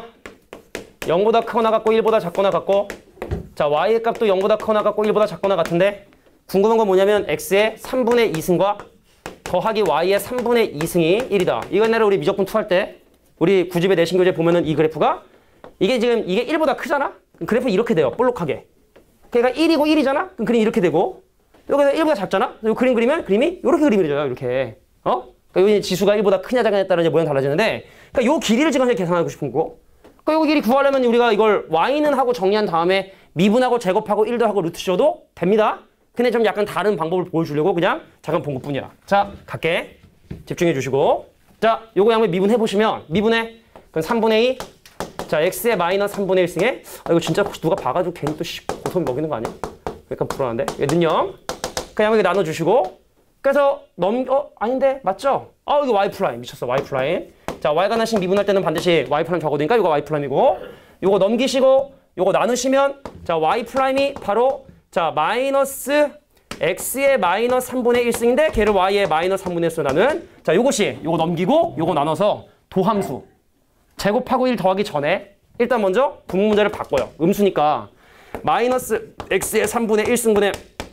영보다 크거나 같고 일보다 작거나 같고, 자, Y의 값도 영보다 크거나 같고 일보다 작거나 같은데, 궁금한 건 뭐냐면 X의 삼분의 이승과 더하기 Y의 삼분의 이승이 일이다. 이거 옛날에 우리 미적분 투 할 때 우리 구집의 내신 교재 보면은 이 그래프가 이게 지금 이게 일보다 크잖아? 그래프 이렇게 돼요. 볼록하게. 그러니까 일이고 일이잖아? 그럼 그림이 이렇게 되고, 여기서 일보다 작잖아? 이 그림 그리면 그림이 이렇게 그림이 되죠. 이렇게. 어? 그러니까 지수가 일보다 크냐 작냐에 따라 이제 모양 달라지는데, 그러니까 요 길이를 지금 계산하고 싶은 거고, 그러니까 요 길이 구하려면 우리가 이걸 Y는 하고 정리한 다음에 미분하고 제곱하고 일도 하고 루트 씌워도 됩니다. 근데 좀 약간 다른 방법을 보여주려고 그냥 잠깐 본 것뿐이야. 자, 갈게. 집중해 주시고. 자, 요거 양면 미분해보시면, 미분해. 그럼 삼분의 이. 자, X의 마이너스 삼분의 일 승에, 아, 이거 진짜 혹시 누가 봐가지고 괜히 또 고소리 먹이는 거 아니야? 약간 불안한데? 얘는 영. 그냥 여기 나눠주시고. 그래서 넘, 어? 아닌데? 맞죠? 아, 이거 Y 프라임. 미쳤어. Y 프라임. 자, Y가 나신 미분할 때는 반드시 Y 프라임 적어두니까 이거 Y 프라임이고, 요거 넘기시고, 요거 나누시면, 자, Y 프라임이 바로, 자, 마이너스 X의 마이너스 삼분의 일 승인데, 걔를 Y의 마이너스 삼분의 일로 나눈, 자, 요것이, 요거 넘기고, 요거 나눠서 도함수. 제곱하고 일 더하기 전에, 일단 먼저 분모 문제를 바꿔요. 음수니까, 마이너스 X의 삼분의 일 승분의,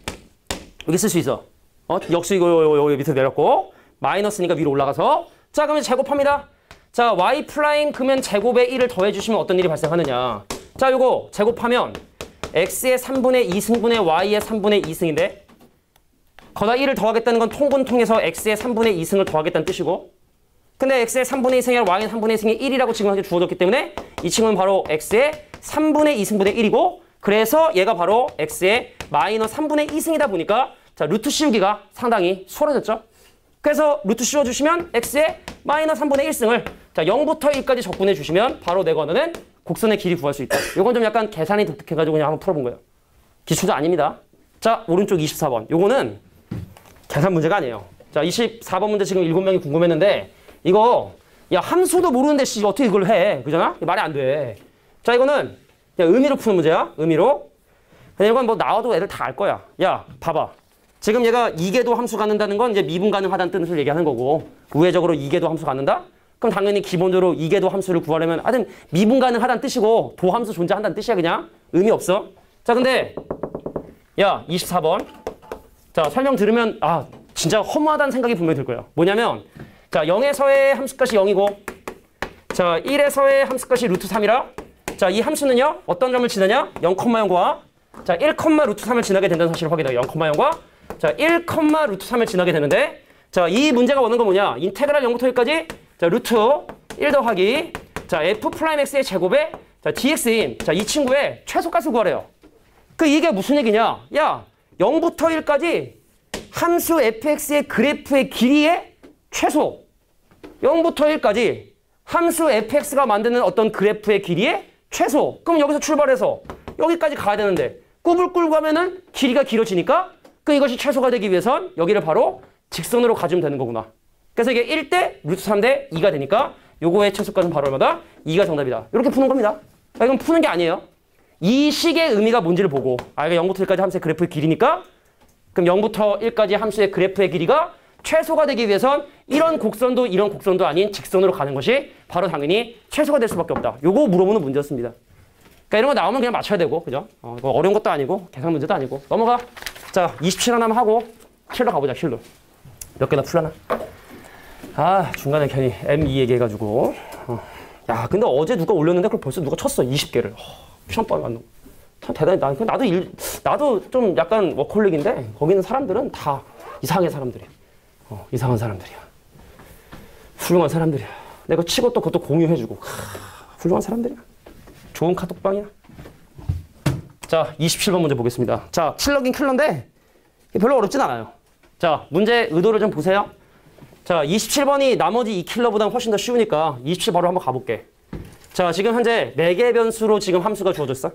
여기 쓸 수 있어. 어? 역수 이거, 이거, 이거 밑에 내렸고, 마이너스니까 위로 올라가서, 자, 그러면 제곱합니다. 자, Y 프라임 그러면 제곱에 일을 더해주시면 어떤 일이 발생하느냐. 자, 요거 제곱하면 X의 삼분의 이 승분의 Y의 삼분의 이 승인데, 거기다 일을 더하겠다는 건 통분 통해서 X의 삼분의 이 승을 더하겠다는 뜻이고, 근데 X의 삼분의 이 승이 아니라 Y의 삼분의 이 승이 일이라고 지금 현재 주어졌기 때문에 이 친구는 바로 X의 삼분의 이 승분의 일이고, 그래서 얘가 바로 X의 마이너스 삼분의 이 승이다 보니까, 자, 루트 씌우기가 상당히 수월해졌죠. 그래서 루트 씌워주시면 X의 마이너스 삼분의 일 승을, 자, 영부터 일까지 적분해 주시면 바로 내가 원하는 곡선의 길이 구할 수 있다. 이건 좀 약간 계산이 독특해가지고 그냥 한번 풀어본 거예요. 기출도 아닙니다. 자, 오른쪽 이십사 번. 요거는 계산 문제가 아니에요. 자, 이십사 번 문제 지금 일곱 명이 궁금했는데, 이거, 야, 함수도 모르는데 씨, 어떻게 이걸 해? 그잖아? 말이 안 돼. 자, 이거는 그냥 의미로 푸는 문제야. 의미로. 근데 이건 뭐 나와도 애들 다 알 거야. 야, 봐봐. 지금 얘가 이계도 함수 갖는다는 건 이제 미분 가능하다는 뜻을 얘기하는 거고, 우회적으로 이계도 함수 갖는다? 그럼 당연히 기본적으로 이계도 함수를 구하려면 하여튼 미분 가능하다는 뜻이고 도함수 존재한다는 뜻이야. 그냥 의미 없어. 자, 근데 야, 이십사 번. 자, 설명 들으면 아, 진짜 허무하다는 생각이 분명히 들 거예요. 뭐냐면, 자, 영에서의 함수값이 영이고, 자, 일에서의 함수값이 루트 삼이라. 자, 이 함수는요, 어떤 점을 지나냐? 영, 영과, 자, 일, 루트 삼을 지나게 된다는 사실을 확인해요. 영, 영과, 자, 일, 루트 삼을 지나게 되는데, 자, 이 문제가 오는 건 뭐냐? 인테그랄 영부터 일까지, 자, 루트 일 더하기, 자, f 프라임 x의 제곱에, 자, dx인, 자, 이 친구의 최소값을 구하래요. 그 이게 무슨 얘기냐? 야, 영부터 일까지 함수 fx의 그래프의 길이의 최소. 영부터 일까지 함수 fx가 만드는 어떤 그래프의 길이의 최소. 그럼 여기서 출발해서 여기까지 가야 되는데, 굽을 꿇고 가면은 길이가 길어지니까, 그 이것이 최소가 되기 위해선 여기를 바로 직선으로 가주면 되는 거구나. 그래서 이게 일 대 루트 삼 대 이가 되니까 요거의 최소값은 바로 얼마다? 이가 정답이다. 이렇게 푸는 겁니다. 자, 이건 푸는 게 아니에요. 이 식의 의미가 뭔지를 보고, 아, 이거 영부터 일까지 함수의 그래프의 길이니까, 그럼 영부터 일까지 함수의 그래프의 길이가 최소가 되기 위해선 이런 곡선도 이런 곡선도 아닌 직선으로 가는 것이 바로 당연히 최소가 될 수밖에 없다. 요거 물어보는 문제였습니다. 그러니까 이런 거 나오면 그냥 맞춰야 되고, 그죠? 어, 이거 어려운 것도 아니고 계산 문제도 아니고. 넘어가. 자, 이십칠 하나만 하고 킬러 가보자. 킬러. 몇 개나 풀려나? 아, 중간에 괜히 엠 이 얘기해가지고. 어. 야, 근데 어제 누가 올렸는데 그걸 벌써 누가 쳤어. 이십 개를. 어, 시험법에 맞는 거. 참 대단히 나 나도 일 나도 좀 약간 워커홀릭인데 거기 있는 사람들은 다 이상한 사람들이야. 어, 이상한 사람들이야. 훌륭한 사람들이야. 내가 치고 또 그것도 공유해주고. 하, 훌륭한 사람들이야. 좋은 카톡방이야. 자, 이십칠 번 문제 보겠습니다. 자, 킬러긴 킬러인데 별로 어렵진 않아요. 자, 문제 의도를 좀 보세요. 자, 이십칠 번이 나머지 이 킬러보다 훨씬 더 쉬우니까 이십칠 바로 한번 가볼게. 자, 지금 현재 네 개 변수로 지금 함수가 주어졌어.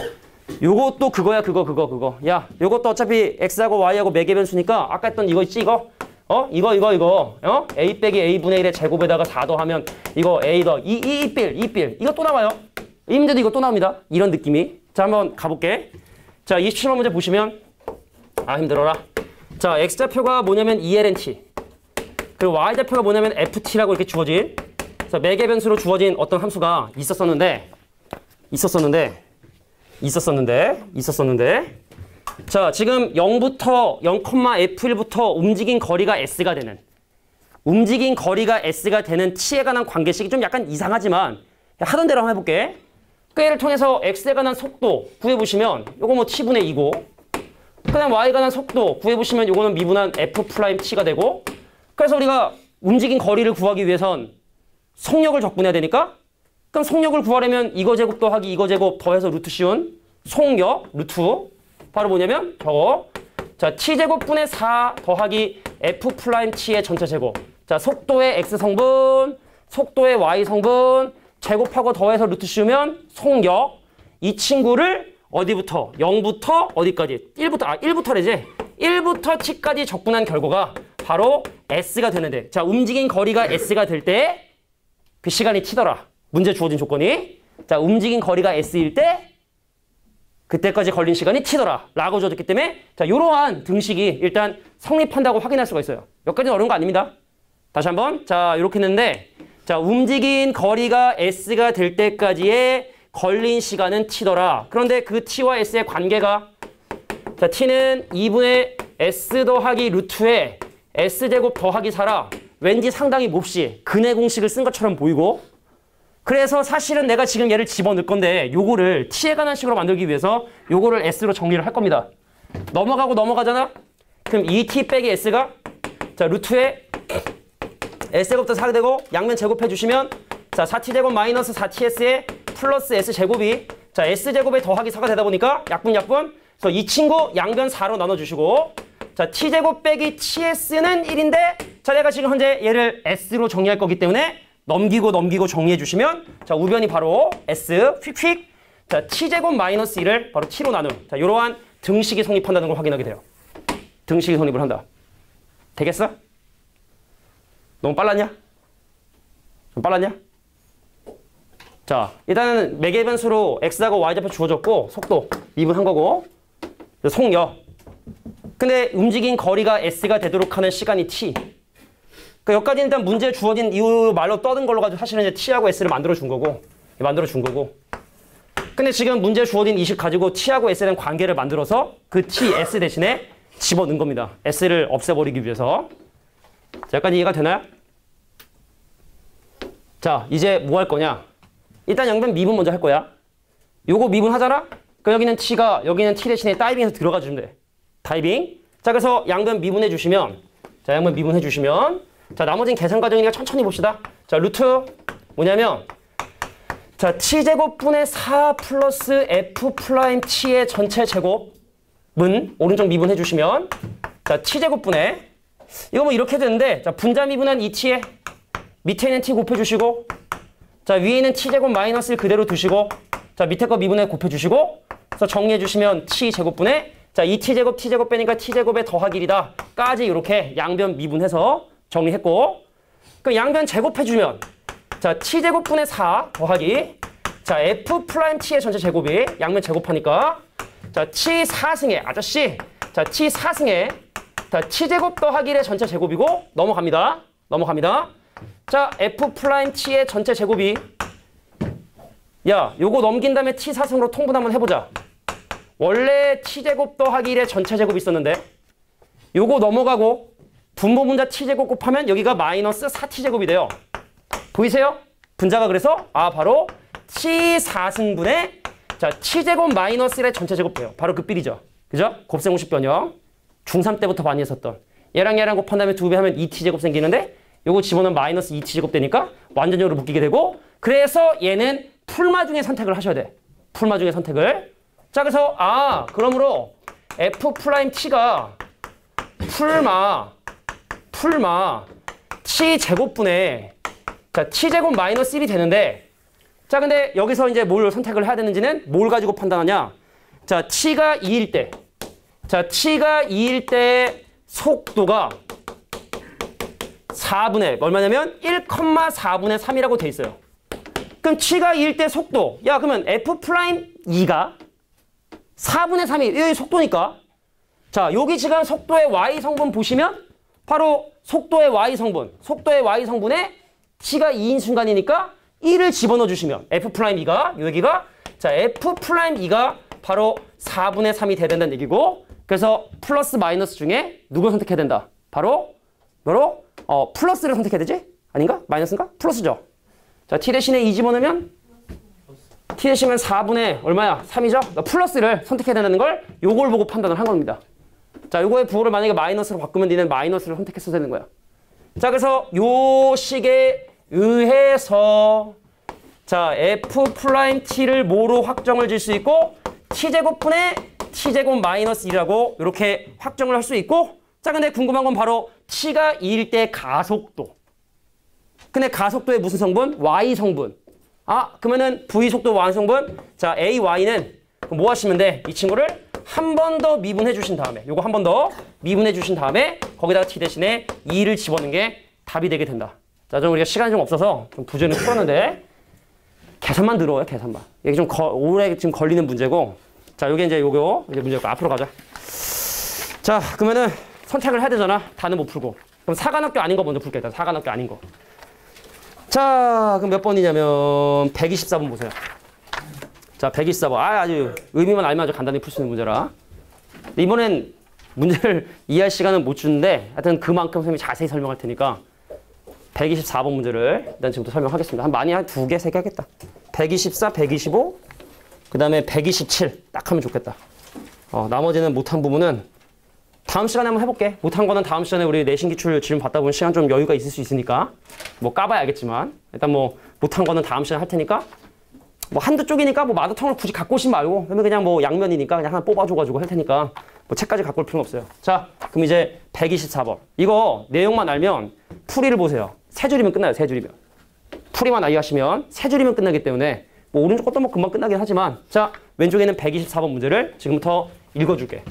요것도 그거야, 그거, 그거, 그거. 야, 요것도 어차피 x하고 y하고 네 개 변수니까 아까 했던 이거 있지, 이거? 어? 이거, 이거, 이거. 어? a 빼기 a분의 일의 제곱에다가 사 더하면 이거 a 더 이, 이, 이 빌, 이 빌. 이거 또 나와요. 이 문제도 이거 또 나옵니다. 이런 느낌이. 자, 한번 가볼게. 자, 이십칠 번 문제 보시면 아, 힘들어라. 자, x좌표가 뭐냐면 이엘엔티. 그리고 y좌표가 뭐냐면 에프티라고 이렇게 주어진 자, 네 개 변수로 주어진 어떤 함수가 있었었는데 있었었는데 있었었는데 있었었는데 자, 지금 영부터 영, 에프 일부터 움직인 거리가 s가 되는 움직인 거리가 s가 되는 t에 관한 관계식이 좀 약간 이상하지만 하던 대로 한번 해볼게. 그 얘를 통해서 x에 관한 속도 구해보시면 요거 뭐 t분의 이고 그 다음 y에 관한 속도 구해보시면 요거는 미분한 f't가 되고 그래서 우리가 움직인 거리를 구하기 위해선 속력을 적분해야 되니까 그럼 속력을 구하려면 이거 제곱 더하기 이거 제곱 더해서 루트 씌운 속력 루트 바로 뭐냐면 저거 자 t제곱분의 사 더하기 f't의 전체 제곱 자 속도의 x성분 속도의 y성분 제곱하고 더해서 루트 씌우면 속력 이 친구를 어디부터 영부터 어디까지 일부터 아 일부터래지 일부터 t까지 적분한 결과가 바로 s가 되는데 자 움직인 거리가 s가 될 때 그 시간이 t더라. 문제 주어진 조건이 자 움직인 거리가 s일 때 그때까지 걸린 시간이 t더라 라고 주어졌기 때문에 자 이러한 등식이 일단 성립한다고 확인할 수가 있어요. 여기까지는 어려운 거 아닙니다. 다시 한번 자 이렇게 했는데 자 움직인 거리가 s가 될 때까지의 걸린 시간은 t더라. 그런데 그 t와 s의 관계가 자 t는 이분의 s 더하기 루트에 s제곱 더하기 사라. 왠지 상당히 몹시 근의 공식을 쓴 것처럼 보이고 그래서 사실은 내가 지금 얘를 집어넣을 건데 요거를 t에 관한 식으로 만들기 위해서 요거를 s로 정리를 할 겁니다. 넘어가고 넘어가잖아? 그럼 이 티 빼기 s가 자 루트에 s제곱도 사게 되고 양면 제곱해 주시면 자 사 티 제곱 마이너스 사 티 에스에 플러스 s제곱이 자 s제곱에 더하기 사가 되다 보니까 약분 약분 그래서 이 친구 양변 사로 나눠주시고 자 t제곱 빼기 티에스는 일인데 자 내가 지금 현재 얘를 s로 정리할 거기 때문에 넘기고 넘기고 정리해 주시면 자 우변이 바로 s 휙휙 자 t제곱 마이너스 일을 바로 t로 나눈 자 이러한 등식이 성립한다는 걸 확인하게 돼요. 등식이 성립을 한다. 되겠어? 너무 빨랐냐? 좀 빨랐냐? 자 일단은 매개 변수로 x하고 y좌표 주어졌고 속도 미분한 거고 속력 근데 움직인 거리가 s가 되도록 하는 시간이 t 그 여기까지 일단 문제 주어진 이 말로 떠든 걸로 가지고 사실은 이제 t하고 s를 만들어 준 거고 만들어 준 거고 근데 지금 문제 주어진 이 식 가지고 t하고 s에 대한 관계를 만들어서 그 t, s 대신에 집어넣은 겁니다. s를 없애버리기 위해서 자 여기까지 이해가 되나요? 자 이제 뭐 할 거냐 일단 양변 미분 먼저 할 거야. 요거 미분 하잖아? 그럼 여기는 t가 여기는 t 대신에 다이빙해서 들어가 주면 돼. 다이빙 자 그래서 양변 미분해 주시면 자 양변 미분해 주시면 자 나머지는 계산 과정이니까 천천히 봅시다. 자 루트 뭐냐면 자 t제곱분의 사 플러스 f't의 전체 제곱은 오른쪽 미분해 주시면 자 t제곱분의 이거 뭐 이렇게 되는데 자 분자 미분한 이 t에 밑에 있는 t 곱해주시고 자 위에 있는 t제곱 마이너스를 그대로 두시고 자 밑에 거 미분해 곱해주시고 그래서 정리해주시면 t제곱분의 자 이 t제곱 t제곱 빼니까 t제곱에 더하기 일이다 까지 이렇게 양변 미분해서 정리했고 그 양변 제곱해주면 자 t제곱분의 사 더하기 자 f't의 전체 제곱이 양면 제곱하니까 자 t 사승의 아저씨 자 t 사승의 자 t제곱 더하기 일의 전체 제곱이고 넘어갑니다. 넘어갑니다. 자 f't의 전체 제곱이 야 요거 넘긴 다음에 t 사승으로 통분 한번 해보자. 원래 t제곱 더하기 일의 전체 제곱이 있었는데 요거 넘어가고 분모분자 t제곱 곱하면 여기가 마이너스 사 티 제곱이 돼요. 보이세요? 분자가 그래서 아 바로 t 사승분의 자, t제곱 마이너스 일의 전체 제곱 돼요. 바로 그 삘이죠. 그죠? 곱셈공식 변형. 중삼 때부터 많이 했었던. 얘랑 얘랑 곱한 다음에 두 배 하면 이 티 제곱 생기는데 요거 집어넣으면 마이너스 이 티 제곱 되니까 완전적으로 묶이게 되고 그래서 얘는 풀마 중에 선택을 하셔야 돼. 풀마 중에 선택을. 자, 그래서 아, 그러므로 f 프라임 t가 풀마 풀마 t 제곱분의 자, t 제곱 마이너스 일이 되는데 자, 근데 여기서 이제 뭘 선택을 해야 되는지는 뭘 가지고 판단하냐? 자, t가 이일 때 자, t가 이일 때 속도가 사분의 얼마냐면 일, 사분의 삼이라고 돼 있어요. 그럼 t가 이일 때 속도. 야, 그러면 f 프라임 이가 사분의 삼이 이 속도니까. 자, 여기 지금 속도의 y 성분 보시면 바로 속도의 y 성분. 속도의 y 성분에 t가 이인 순간이니까 일을 집어넣어 주시면 f 프라임 이가 여기가 자, f 프라임 이가 바로 사분의 삼이 돼야 된다는 얘기고 그래서 플러스 마이너스 중에 누굴 선택해야 된다? 바로 바로 어, 플러스를 선택해야 되지? 아닌가? 마이너스인가? 플러스죠. 자, t 대신에 이 집어넣으면 t 대신에 사분의 얼마야? 삼이죠? 플러스를 선택해야 된다는 걸 요걸 보고 판단을 한 겁니다. 자, 요거의 부호를 만약에 마이너스로 바꾸면 니는 마이너스를 선택했어야 되는 거야. 자, 그래서 요 식에 의해서 자, f 프라임 t를 뭐로 확정을 질 수 있고 t제곱분의 t제곱 마이너스 일이라고 이렇게 확정을 할 수 있고 자, 근데 궁금한 건 바로 t가 이일 때 가속도. 근데 가속도의 무슨 성분? y 성분. 아, 그러면은 v 속도 y 성분. 자, ay는 뭐 하시면 돼? 이 친구를 한 번 더 미분해 주신 다음에 요거 한 번 더 미분해 주신 다음에 거기다가 t 대신에 이를 집어넣는 게 답이 되게 된다. 자, 좀 우리가 시간이 좀 없어서 좀 부제는 풀었는데 계산만 들어요, 계산만. 이게 좀 거, 오래 지금 걸리는 문제고 자, 요게 이제 요거 이제 문제고 앞으로 가자. 자, 그러면은 선택을 해야 되잖아. 다는 못 풀고. 그럼 사관학교 아닌 거 먼저 풀게. 일단 사관학교 아닌 거. 자, 그럼 몇 번이냐면 백이십사 번 보세요. 자, 백이십사 번. 아, 아주 의미만 알면 아주 간단히 풀 수 있는 문제라. 근데 이번엔 문제를 이해할 시간은 못 주는데 하여튼 그만큼 선생님이 자세히 설명할 테니까 백이십사 번 문제를 일단 지금부터 설명하겠습니다. 한 많이 한 두 개, 세 개 하겠다. 백이십사, 백이십오, 그 다음에 백이십칠 딱 하면 좋겠다. 어, 나머지는 못한 부분은 다음 시간에 한번 해볼게. 못한 거는 다음 시간에 우리 내신 기출 질문 받다 보면 시간 좀 여유가 있을 수 있으니까 뭐 까봐야 알겠지만 일단 뭐 못한 거는 다음 시간에 할 테니까 뭐 한두 쪽이니까 뭐 마더텅을 굳이 갖고 오신 말고 그러면 그냥 뭐 양면이니까 그냥 하나 뽑아줘가지고 할 테니까 뭐 책까지 갖고 올 필요는 없어요. 자, 그럼 이제 백이십사 번. 이거 내용만 알면 풀이를 보세요. 세 줄이면 끝나요. 세 줄이면. 풀이만 이해하시면 세 줄이면 끝나기 때문에 뭐 오른쪽 것도 뭐 금방 끝나긴 하지만 자, 왼쪽에는 백이십사 번 문제를 지금부터 읽어줄게.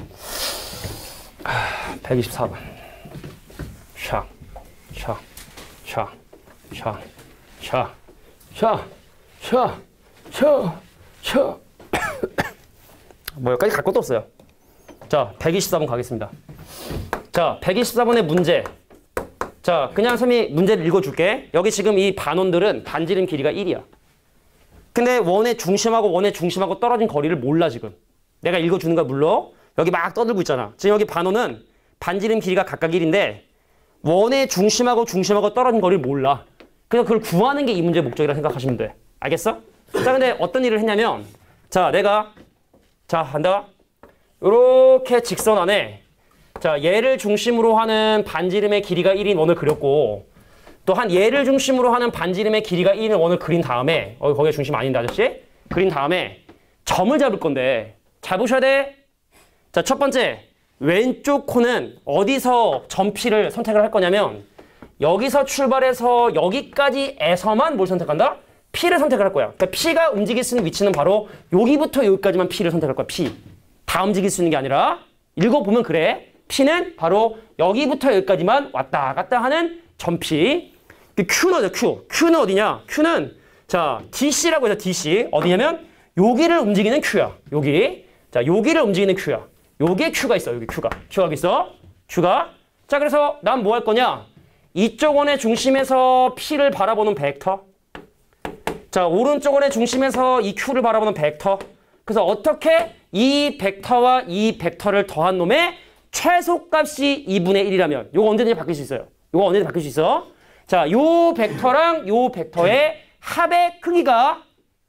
백이십사 번. 샥, 샥, 샥, 샥, 샥, 샥, 샥, 샥, 샥. 뭐 여기까지 갈 것도 없어요. 자, 백이십사 번 가겠습니다. 자, 백이십사 번의 문제. 자, 그냥 선생님이 문제를 읽어줄게. 여기 지금 이 반원들은 반지름 길이가 일이야. 근데 원의 중심하고 원의 중심하고 떨어진 거리를 몰라 지금. 내가 읽어주는 거 물러. 여기 막 떠들고 있잖아. 지금 여기 반원은 반지름 길이가 각각 일인데 원의 중심하고 중심하고 떨어진 거리를 몰라. 그래서 그걸 구하는 게 이 문제의 목적이라 생각하시면 돼. 알겠어? 자, 근데 어떤 일을 했냐면 자, 내가 자, 한다. 요렇게 직선 안에 자, 얘를 중심으로 하는 반지름의 길이가 일인 원을 그렸고 또한 얘를 중심으로 하는 반지름의 길이가 일인 원을 그린 다음에 어, 거기가 중심 아닌데 아저씨? 그린 다음에 점을 잡을 건데 잘 보셔야 돼. 자, 첫 번째 왼쪽 코는 어디서 점 P를 선택을 할 거냐면 여기서 출발해서 여기까지에서만 뭘 선택한다? P를 선택을 할 거야. 그러니까 P가 움직일 수 있는 위치는 바로 여기부터 여기까지만 P를 선택할 거야. P. 다 움직일 수 있는 게 아니라 읽어보면 그래. P는 바로 여기부터 여기까지만 왔다 갔다 하는 점 P. Q는 어디야? Q. Q는 어디냐? Q는 자, 디씨라고 해서 디씨. 어디냐면 여기를 움직이는 Q야. 여기. 자, 여기를 움직이는 Q야. 여기에 Q가 있어. 여기 Q가. Q가 여기 있어. Q가. 자, 그래서 난 뭐 할 거냐? 이쪽 원의 중심에서 P를 바라보는 벡터. 자, 오른쪽 원의 중심에서 이 Q를 바라보는 벡터. 그래서 어떻게 이 벡터와 이 벡터를 더한 놈의 최소값이 이분의 일이라면 요거 언제든지 바뀔 수 있어요. 요거 언제든지 바뀔 수 있어. 자, 요 벡터랑 요 벡터의 합의 크기가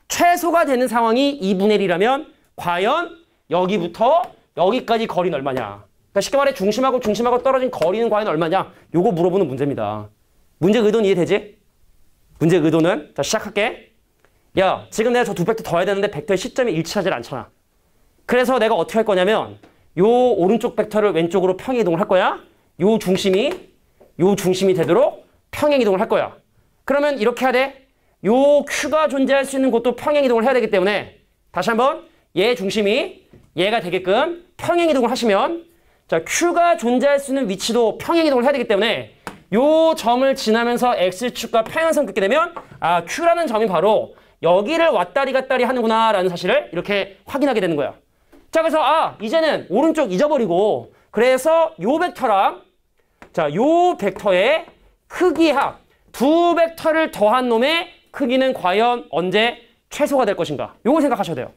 최소가 되는 상황이 이분의 일이라면 과연 여기부터 여기까지 거리는 얼마냐. 그러니까 쉽게 말해 중심하고 중심하고 떨어진 거리는 과연 얼마냐. 요거 물어보는 문제입니다. 문제 의도는 이해되지? 문제 의도는 자 시작할게. 야 지금 내가 저 두 벡터 더해야 되는데 벡터의 시점이 일치하지 않잖아. 그래서 내가 어떻게 할 거냐면 요 오른쪽 벡터를 왼쪽으로 평행 이동을 할 거야. 요 중심이 요 중심이 되도록 평행 이동을 할 거야. 그러면 이렇게 해야 돼. 요 Q가 존재할 수 있는 곳도 평행 이동을 해야 되기 때문에 다시 한번 얘 중심이 얘가 되게끔 평행 이동을 하시면 자 Q가 존재할 수 있는 위치도 평행 이동을 해야 되기 때문에 요 점을 지나면서 X축과 평행선 긋게 되면 아 Q라는 점이 바로 여기를 왔다리 갔다리 하는구나 라는 사실을 이렇게 확인하게 되는 거야. 자 그래서 아 이제는 오른쪽 잊어버리고 그래서 요 벡터랑 자 요 벡터의 크기의 합 두 벡터를 더한 놈의 크기는 과연 언제 최소가 될 것인가. 요걸 생각하셔야 돼요.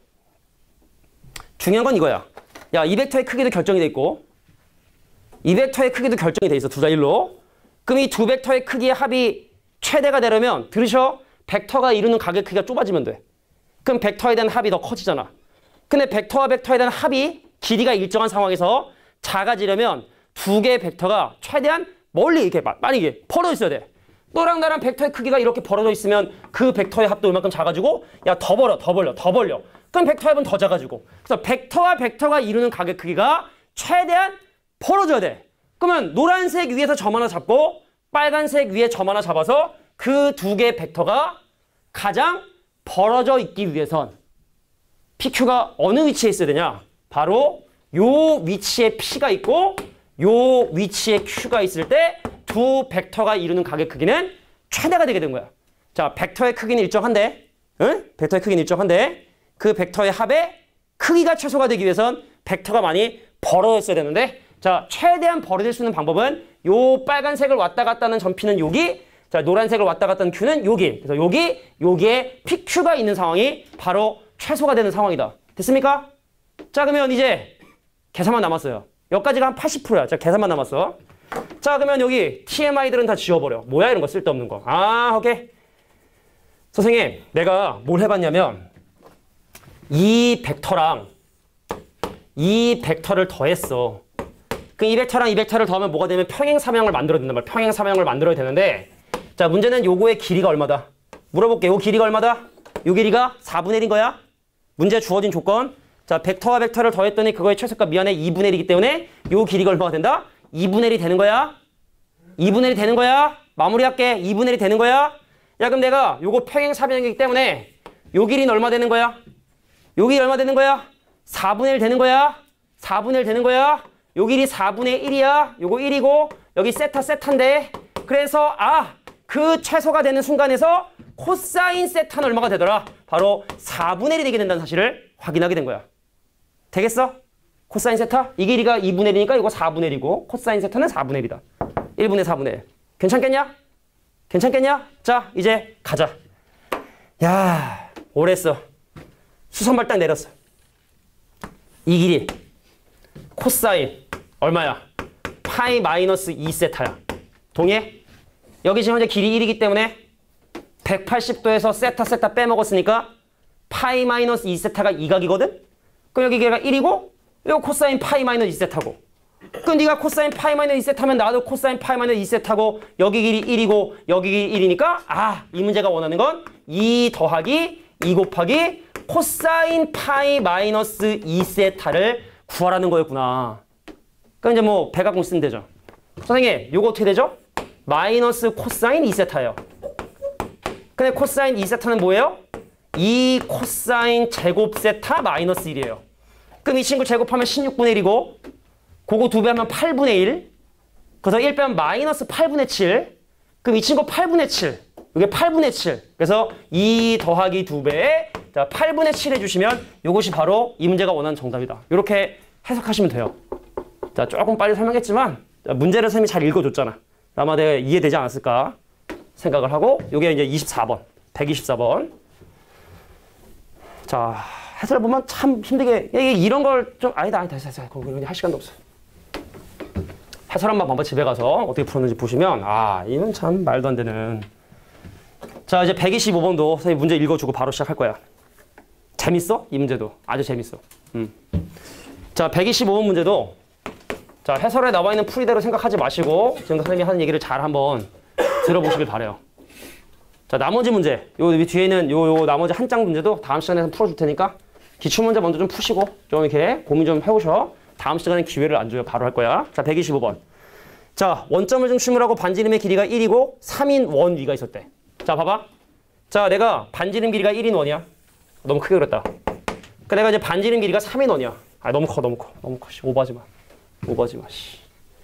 중요한 건 이거야. 야 이 벡터의 크기도 결정이 돼 있고 이 벡터의 크기도 결정이 돼 있어. 둘 다 일로. 그럼 이 두 벡터의 크기의 합이 최대가 되려면 들으셔. 벡터가 이루는 각의 크기가 좁아지면 돼. 그럼 벡터에 대한 합이 더 커지잖아. 근데 벡터와 벡터에 대한 합이 길이가 일정한 상황에서 작아지려면 두 개의 벡터가 최대한 멀리 이렇게 만약에 벌어져 있어야 돼. 너랑 나랑 벡터의 크기가 이렇게 벌어져 있으면 그 벡터의 합도 이만큼 작아지고 야 더 벌어 더 벌려 더 벌려. 그럼 벡터의 합은 더 작아지고. 그래서 벡터와 벡터가 이루는 각의 크기가 최대한 벌어져야 돼. 그러면 노란색 위에서 점 하나 잡고 빨간색 위에 점 하나 잡아서 그 두 개의 벡터가 가장 벌어져 있기 위해선 피큐가 어느 위치에 있어야 되냐? 바로 요 위치에 P가 있고 요 위치에 Q가 있을 때 두 벡터가 이루는 각의 크기는 최대가 되게 된 거야. 자, 벡터의 크기는 일정한데, 응? 벡터의 크기는 일정한데 그 벡터의 합의 크기가 최소가 되기 위해선 벡터가 많이 벌어져 있어야 되는데 자, 최대한 벌어질 수 있는 방법은 요 빨간색을 왔다 갔다 하는 점피는 여기 자, 노란색을 왔다 갔다 하는 Q는 여기. 그래서 여기, 여기에 피큐가 있는 상황이 바로 최소가 되는 상황이다. 됐습니까? 자, 그러면 이제 계산만 남았어요. 여기까지가 한 팔십 퍼센트야. 자, 계산만 남았어. 자, 그러면 여기 티엠아이들은 다 지워버려. 뭐야, 이런 거 쓸데없는 거. 아, 오케이. 선생님, 내가 뭘 해봤냐면 이 벡터랑 이 벡터를 더했어. 그 이 벡터랑 이 벡터를 더하면 뭐가 되면 평행삼형을 만들어야 된단 말이야. 평행삼형을 만들어야 되는데 자, 문제는 요거의 길이가 얼마다? 물어볼게. 요 길이가 얼마다? 요 길이가 사분의 일인 거야. 문제 주어진 조건. 자, 벡터와 벡터를 더했더니 그거의 최소값 미안해 이분의 일이기 때문에 요 길이가 얼마가 된다? 이분의 일이 되는 거야. 이분의 일이 되는 거야. 마무리할게. 이분의 일이 되는 거야. 야, 그럼 내가 요거 평행사변이기 때문에 요 길이는 얼마 되는 거야? 요 길이 얼마 되는 거야? 사분의 일 되는 거야. 사분의 일 되는 거야. 요 길이 사분의 일이야. 요거 일이고 여기 세타 세타인데 그래서 아, 그 최소가 되는 순간에서 코사인 세타는 얼마가 되더라? 바로 사분의 일이 되게 된다는 사실을 확인하게 된 거야. 되겠어? 코사인 세타? 이 길이가 이분의 일이니까 이거 사분의 일이고 코사인 세타는 사분의 일이다. 일분의 사분의 일. 괜찮겠냐? 괜찮겠냐? 자, 이제 가자. 야, 오래했어. 수선발 딱 내렸어. 이 길이 코사인 얼마야? 파이 마이너스 이 세타야. 동의해? 여기 지금 현재 길이 일이기 때문에 백팔십 도에서 세타 세타 빼먹었으니까 파이 마이너스 이 세타가 이 각이거든? 그럼 여기 길이가 일이고 이거 코사인 파이 마이너스 이 세타고 그럼 네가 코사인 파이 마이너스 이 세타면 나도 코사인 파이 마이너스 이 세타고 여기 길이 일이고 여기 길이 일이니까 아, 이 문제가 원하는 건 이 더하기 이 곱하기 코사인 파이 마이너스 이 세타를 구하라는 거였구나. 그럼 이제 뭐 백악공 쓰면 되죠. 선생님, 요거 어떻게 되죠? 마이너스 코사인 이 세타예요. 근데 코사인 이 세타는 뭐예요? 이 코사인 제곱 세타 마이너스 일이에요. 그럼 이 친구 제곱하면 십육분의 일이고 그거 두 배 하면 팔분의 일. 그래서 일 빼면 마이너스 팔분의 칠. 그럼 이 친구 팔분의 칠. 이게 팔분의 칠. 그래서 이 더하기 두 배에 자, 팔분의 칠 해주시면 이것이 바로 이 문제가 원하는 정답이다. 이렇게 해석하시면 돼요. 자, 조금 빨리 설명했지만 문제를 선생님이 잘 읽어줬잖아. 아마 내가 이해되지 않았을까 생각을 하고 이게 이제 이십사 번, 백이십사 번. 자, 해설을 보면 참 힘들게 이게 이런 걸 좀 아니다 아니다 아니다 그거 할 시간도 없어. 해설 한번 봐봐. 집에 가서 어떻게 풀었는지 보시면 아, 이건 참 말도 안 되는. 자, 이제 백이십오 번도 선생님 문제 읽어주고 바로 시작할 거야. 재밌어? 이 문제도 아주 재밌어. 음. 자, 백이십오 번 문제도 자, 해설에 나와 있는 풀이대로 생각하지 마시고 지금 선생님이 하는 얘기를 잘 한번 들어보시길 바래요. 자, 나머지 문제. 요 뒤에 있는 요, 요 나머지 한 장 문제도 다음 시간에 풀어줄 테니까 기출 문제 먼저 좀 푸시고 좀 이렇게 고민 좀 해오셔. 다음 시간에 기회를 안 줘요. 바로 할 거야. 자, 백이십오 번. 자, 원점을 중심으로 하고 반지름의 길이가 일이고 삼인 원 위가 있었대. 자, 봐봐. 자, 내가 반지름 길이가 일인 원이야. 너무 크게 그렸다. 그러니까 내가 이제 반지름 길이가 삼인 원이야. 아, 너무 커, 너무 커. 너무 커. 씨, 오버하지 마. 오버하지 마. 씨.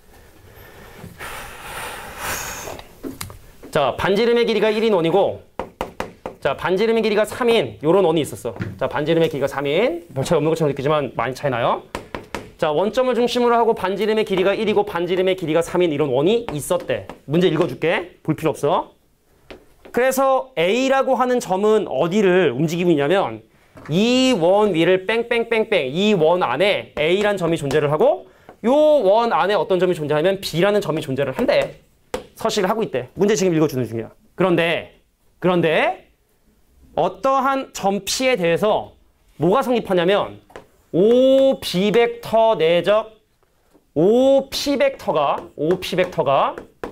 자, 반지름의 길이가 일인 원이고 자, 반지름의 길이가 삼인 요런 원이 있었어. 자, 반지름의 길이가 삼인. 별 차이 없는 것처럼 느끼지만 많이 차이 나요. 자, 원점을 중심으로 하고 반지름의 길이가 일이고 반지름의 길이가 삼인 이런 원이 있었대. 문제 읽어줄게. 볼 필요 없어. 그래서 A라고 하는 점은 어디를 움직이고 있냐면 이 원 위를 뺑뺑뺑뺑 이 원 안에 A라는 점이 존재를 하고 요 원 안에 어떤 점이 존재하면 B라는 점이 존재를 한대. 서식을 하고 있대. 문제 지금 읽어주는 중이야. 그런데 그런데 어떠한 점 P에 대해서 뭐가 성립하냐면 오 비 벡터 내적 오 피 벡터가 오 피 벡터가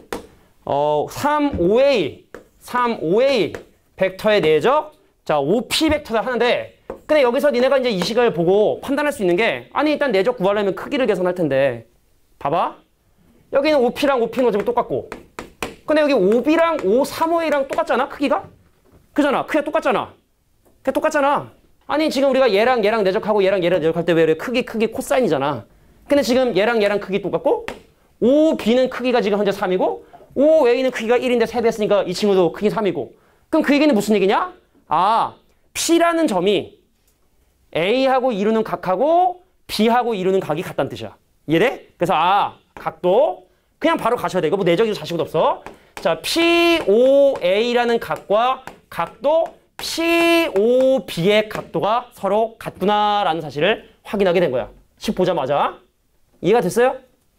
어, 삼 오 에이 삼 오 에이 벡터의 내적 자 오 피 벡터다 하는데 근데 여기서 니네가 이제 이 시각을 보고 판단할 수 있는 게 아니 일단 내적 구하려면 크기를 계산할 텐데 봐봐 여기는 오 피랑 오 피는 어차피 똑같고 근데 여기 오 비랑 오 삼 오 에이랑 똑같잖아 크기가? 그잖아 크기가 똑같잖아 그게 똑같잖아 아니 지금 우리가 얘랑 얘랑 내적하고 얘랑 얘랑 내적할 때 왜 크기 크기 코사인이잖아 근데 지금 얘랑 얘랑 크기 똑같고 오 비는 크기가 지금 현재 삼이고 오 에이는 크기가 일인데 세 배 했으니까 이 친구도 크기 삼이고 그럼 그 얘기는 무슨 얘기냐? 아 P라는 점이 A하고 이루는 각하고 B하고 이루는 각이 같다는 뜻이야. 이해돼? 그래서 아 각도 그냥 바로 가셔야 돼. 이거 뭐 내적이도 자식도 없어. 자 피 오 에이라는 각과 각도 피 오 비의 각도가 서로 같구나라는 사실을 확인하게 된 거야. 식 보자마자. 이해가 됐어요?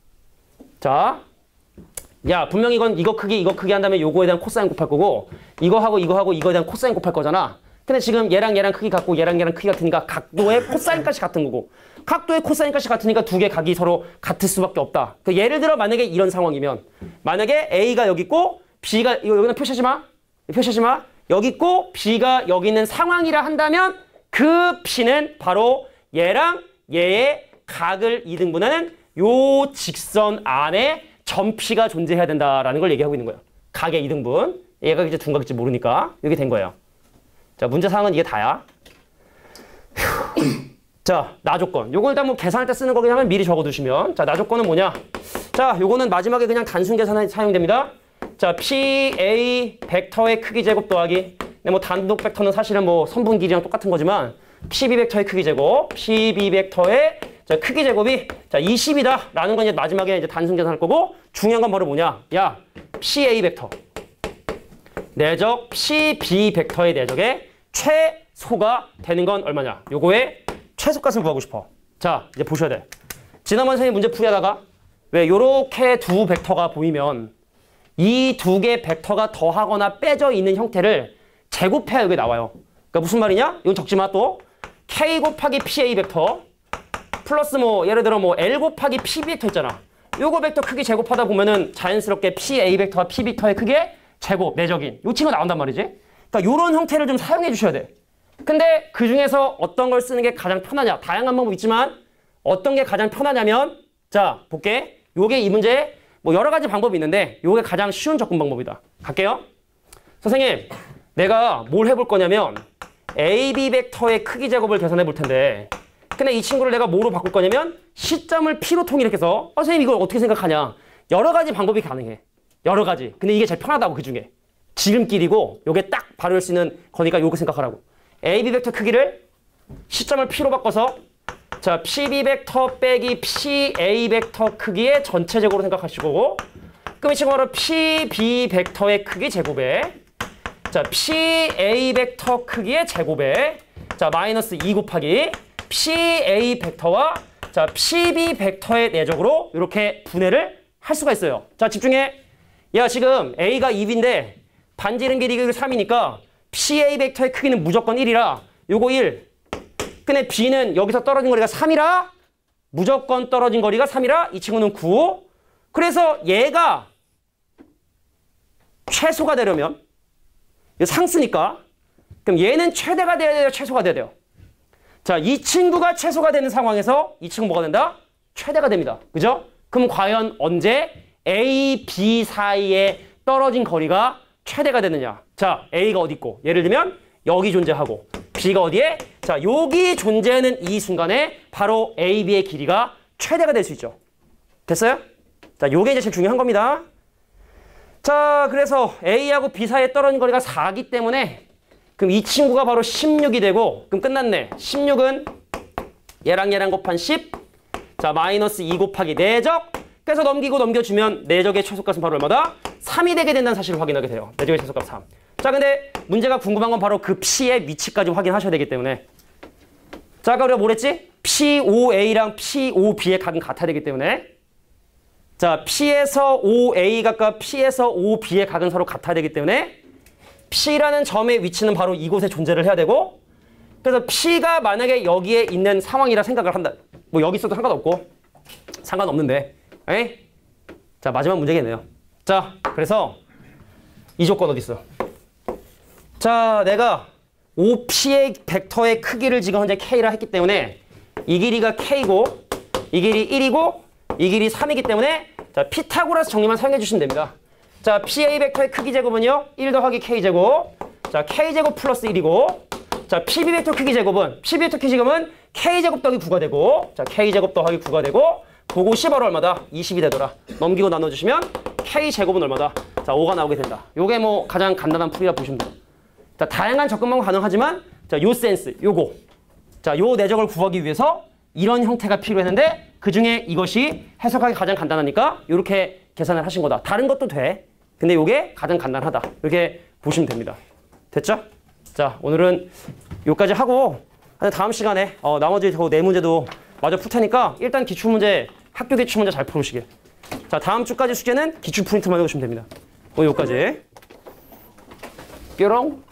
자, 야 분명히 이건 이거 크기 이거 크기 한 다음에 요거에 대한 코사인 곱할 거고 이거하고 이거하고 이거에 대한 코사인 곱할 거잖아. 근데 지금 얘랑 얘랑 크기 같고 얘랑 얘랑 크기 같으니까 각도의 코사인값이 같은 거고 각도의 코사인값이 같으니까 두 개 각이 서로 같을 수밖에 없다. 그 예를 들어 만약에 이런 상황이면 만약에 A가 여기 있고 B가 이거 여기는 표시하지 마. 표시하지 마. 여기 있고 B가 여기 있는 상황이라 한다면 그 P는 바로 얘랑 얘의 각을 이등분하는 요 직선 안에 점 P가 존재해야 된다라는 걸 얘기하고 있는 거예요. 각의 이등분. 얘가 이제 둔각일지 모르니까 이게 된 거예요. 자, 문제 사항은 이게 다야. 자, 나 조건. 요걸 일단 뭐 계산할 때 쓰는 거긴 하면 미리 적어두시면. 자, 나 조건은 뭐냐? 자, 요거는 마지막에 그냥 단순 계산에 사용됩니다. 자, 피 에이 벡터의 크기 제곱 더하기. 근데 뭐 단독 벡터는 사실은 뭐 선분 길이랑 똑같은 거지만 피 비 벡터의 크기 제곱, 피 비 벡터의 자, 크기 제곱이 자, 이십이다 라는 건 이제 마지막에 이제 단순 계산할 거고 중요한 건 바로 뭐냐? 야, 피 에이 벡터. 내적 피 비 벡터의 내적의 최소가 되는 건 얼마냐? 요거의 최소값을 구하고 싶어. 자, 이제 보셔야 돼. 지난번 선생님 문제 풀이하다가 왜 요렇게 두 벡터가 보이면 이 두 개 벡터가 더하거나 빼져 있는 형태를 제곱해야 여기 나와요. 그러니까 무슨 말이냐? 이건 적지 마 또. K 곱하기 피 에이 벡터 플러스 뭐 예를 들어 뭐 L 곱하기 피 비 벡터 있잖아. 요거 벡터 크기 제곱하다 보면은 자연스럽게 피 에이 벡터와 피 벡터의 크기의 제곱, 내적인 요 친구가 나온단 말이지. 그러니까 요런 형태를 좀 사용해 주셔야 돼. 근데 그 중에서 어떤 걸 쓰는 게 가장 편하냐? 다양한 방법이 있지만 어떤 게 가장 편하냐면 자, 볼게. 요게 이 문제 뭐 여러 가지 방법이 있는데 요게 가장 쉬운 접근 방법이다. 갈게요. 선생님, 내가 뭘 해볼 거냐면 에이 비 벡터의 크기 제곱을 계산해 볼 텐데 근데 이 친구를 내가 뭐로 바꿀 거냐면 시점을 P로 통일해서 어, 선생님 이걸 어떻게 생각하냐? 여러 가지 방법이 가능해. 여러 가지. 근데 이게 제일 편하다고 그 중에. 지름길이고 요게 딱 바로 할 수 있는 거니까 요거 생각하라고. 에이 비 벡터 크기를 시점을 P로 바꿔서 자, 피 비 벡터 빼기 피 에이 벡터 크기의 전체 제곱으로 생각하실 거고 그럼 이 친구가 바로 피 비 벡터의 크기 제곱에 자, 피 에이 벡터 크기의 제곱에 자, 마이너스 이 곱하기 피 에이 벡터와 자, 피 비 벡터의 내적으로 이렇게 분해를 할 수가 있어요. 자, 집중해. 야, 지금 A가 이 비인데 반지름 길이가 삼이니까 피 에이 벡터의 크기는 무조건 일이라 요거 일, 근데 B는 여기서 떨어진 거리가 삼이라 무조건 떨어진 거리가 삼이라 이 친구는 구. 그래서 얘가 최소가 되려면 상수니까 그럼 얘는 최대가 돼야 돼요? 최소가 돼야 돼요? 자, 이 친구가 최소가 되는 상황에서 이 친구 뭐가 된다? 최대가 됩니다. 그죠? 그럼 과연 언제 A, B 사이에 떨어진 거리가 최대가 되느냐? 자, A가 어디 있고 예를 들면 여기 존재하고 B가 어디에? 자, 여기 존재하는 이 순간에 바로 A, B의 길이가 최대가 될 수 있죠. 됐어요? 자, 요게 이제 제일 중요한 겁니다. 자, 그래서 A하고 B 사이에 떨어진 거리가 사이기 때문에 그럼 이 친구가 바로 십육이 되고 그럼 끝났네. 십육은 얘랑 얘랑 곱한 십. 자, 마이너스 이 곱하기 내적. 그래서 넘기고 넘겨주면 내적의 최소값은 바로 얼마다? 삼이 되게 된다는 사실을 확인하게 돼요. 내적의 최소값 삼. 자, 근데 문제가 궁금한 건 바로 그 P의 위치까지 확인하셔야 되기 때문에 자, 아까 우리가 뭐랬지? 피 오 에이랑 피 오 비의 각은 같아야 되기 때문에 자, P에서 오 에이 각과 P에서 오 비의 각은 서로 같아야 되기 때문에 P라는 점의 위치는 바로 이곳에 존재를 해야 되고 그래서 P가 만약에 여기에 있는 상황이라 생각을 한다. 뭐 여기 있어도 상관없고 상관없는데 에이? 자, 마지막 문제겠네요. 자, 그래서 이 조건 어디 있어? 자, 내가 오 피의 벡터의 크기를 지금 현재 K라 했기 때문에 이 길이가 K고 이 길이 일이고 이 길이 삼이기 때문에 자, 피타고라스 정리만 사용해 주시면 됩니다. 자, 피에이 벡터의 크기 제곱은요. 일 더하기 K제곱. 자, K제곱 플러스 일이고 자, 피비 벡터 크기 제곱은 피비 벡터 크기 제곱은 K제곱 더하기 구가 되고 자, K제곱 더하기 구가 되고 그것이 바로 얼마다? 이십이 되더라. 넘기고 나눠주시면 K제곱은 얼마다? 자, 오가 나오게 된다. 요게 뭐 가장 간단한 풀이라 보시면 돼요. 자, 다양한 접근방법 가능하지만 자, 요 센스, 요거. 자, 요 내적을 구하기 위해서 이런 형태가 필요했는데 그 중에 이것이 해석하기 가장 간단하니까 이렇게 계산을 하신 거다. 다른 것도 돼. 근데 요게 가장 간단하다. 이렇게 보시면 됩니다. 됐죠? 자, 오늘은 요까지 하고 다음 시간에 어, 나머지 네 문제도 마저 풀 테니까 일단 기출문제, 학교 기출문제 잘 풀으시게. 자, 다음 주까지 숙제는 기출 프린트만 해오시면 됩니다. 오늘 요까지. 뾰롱.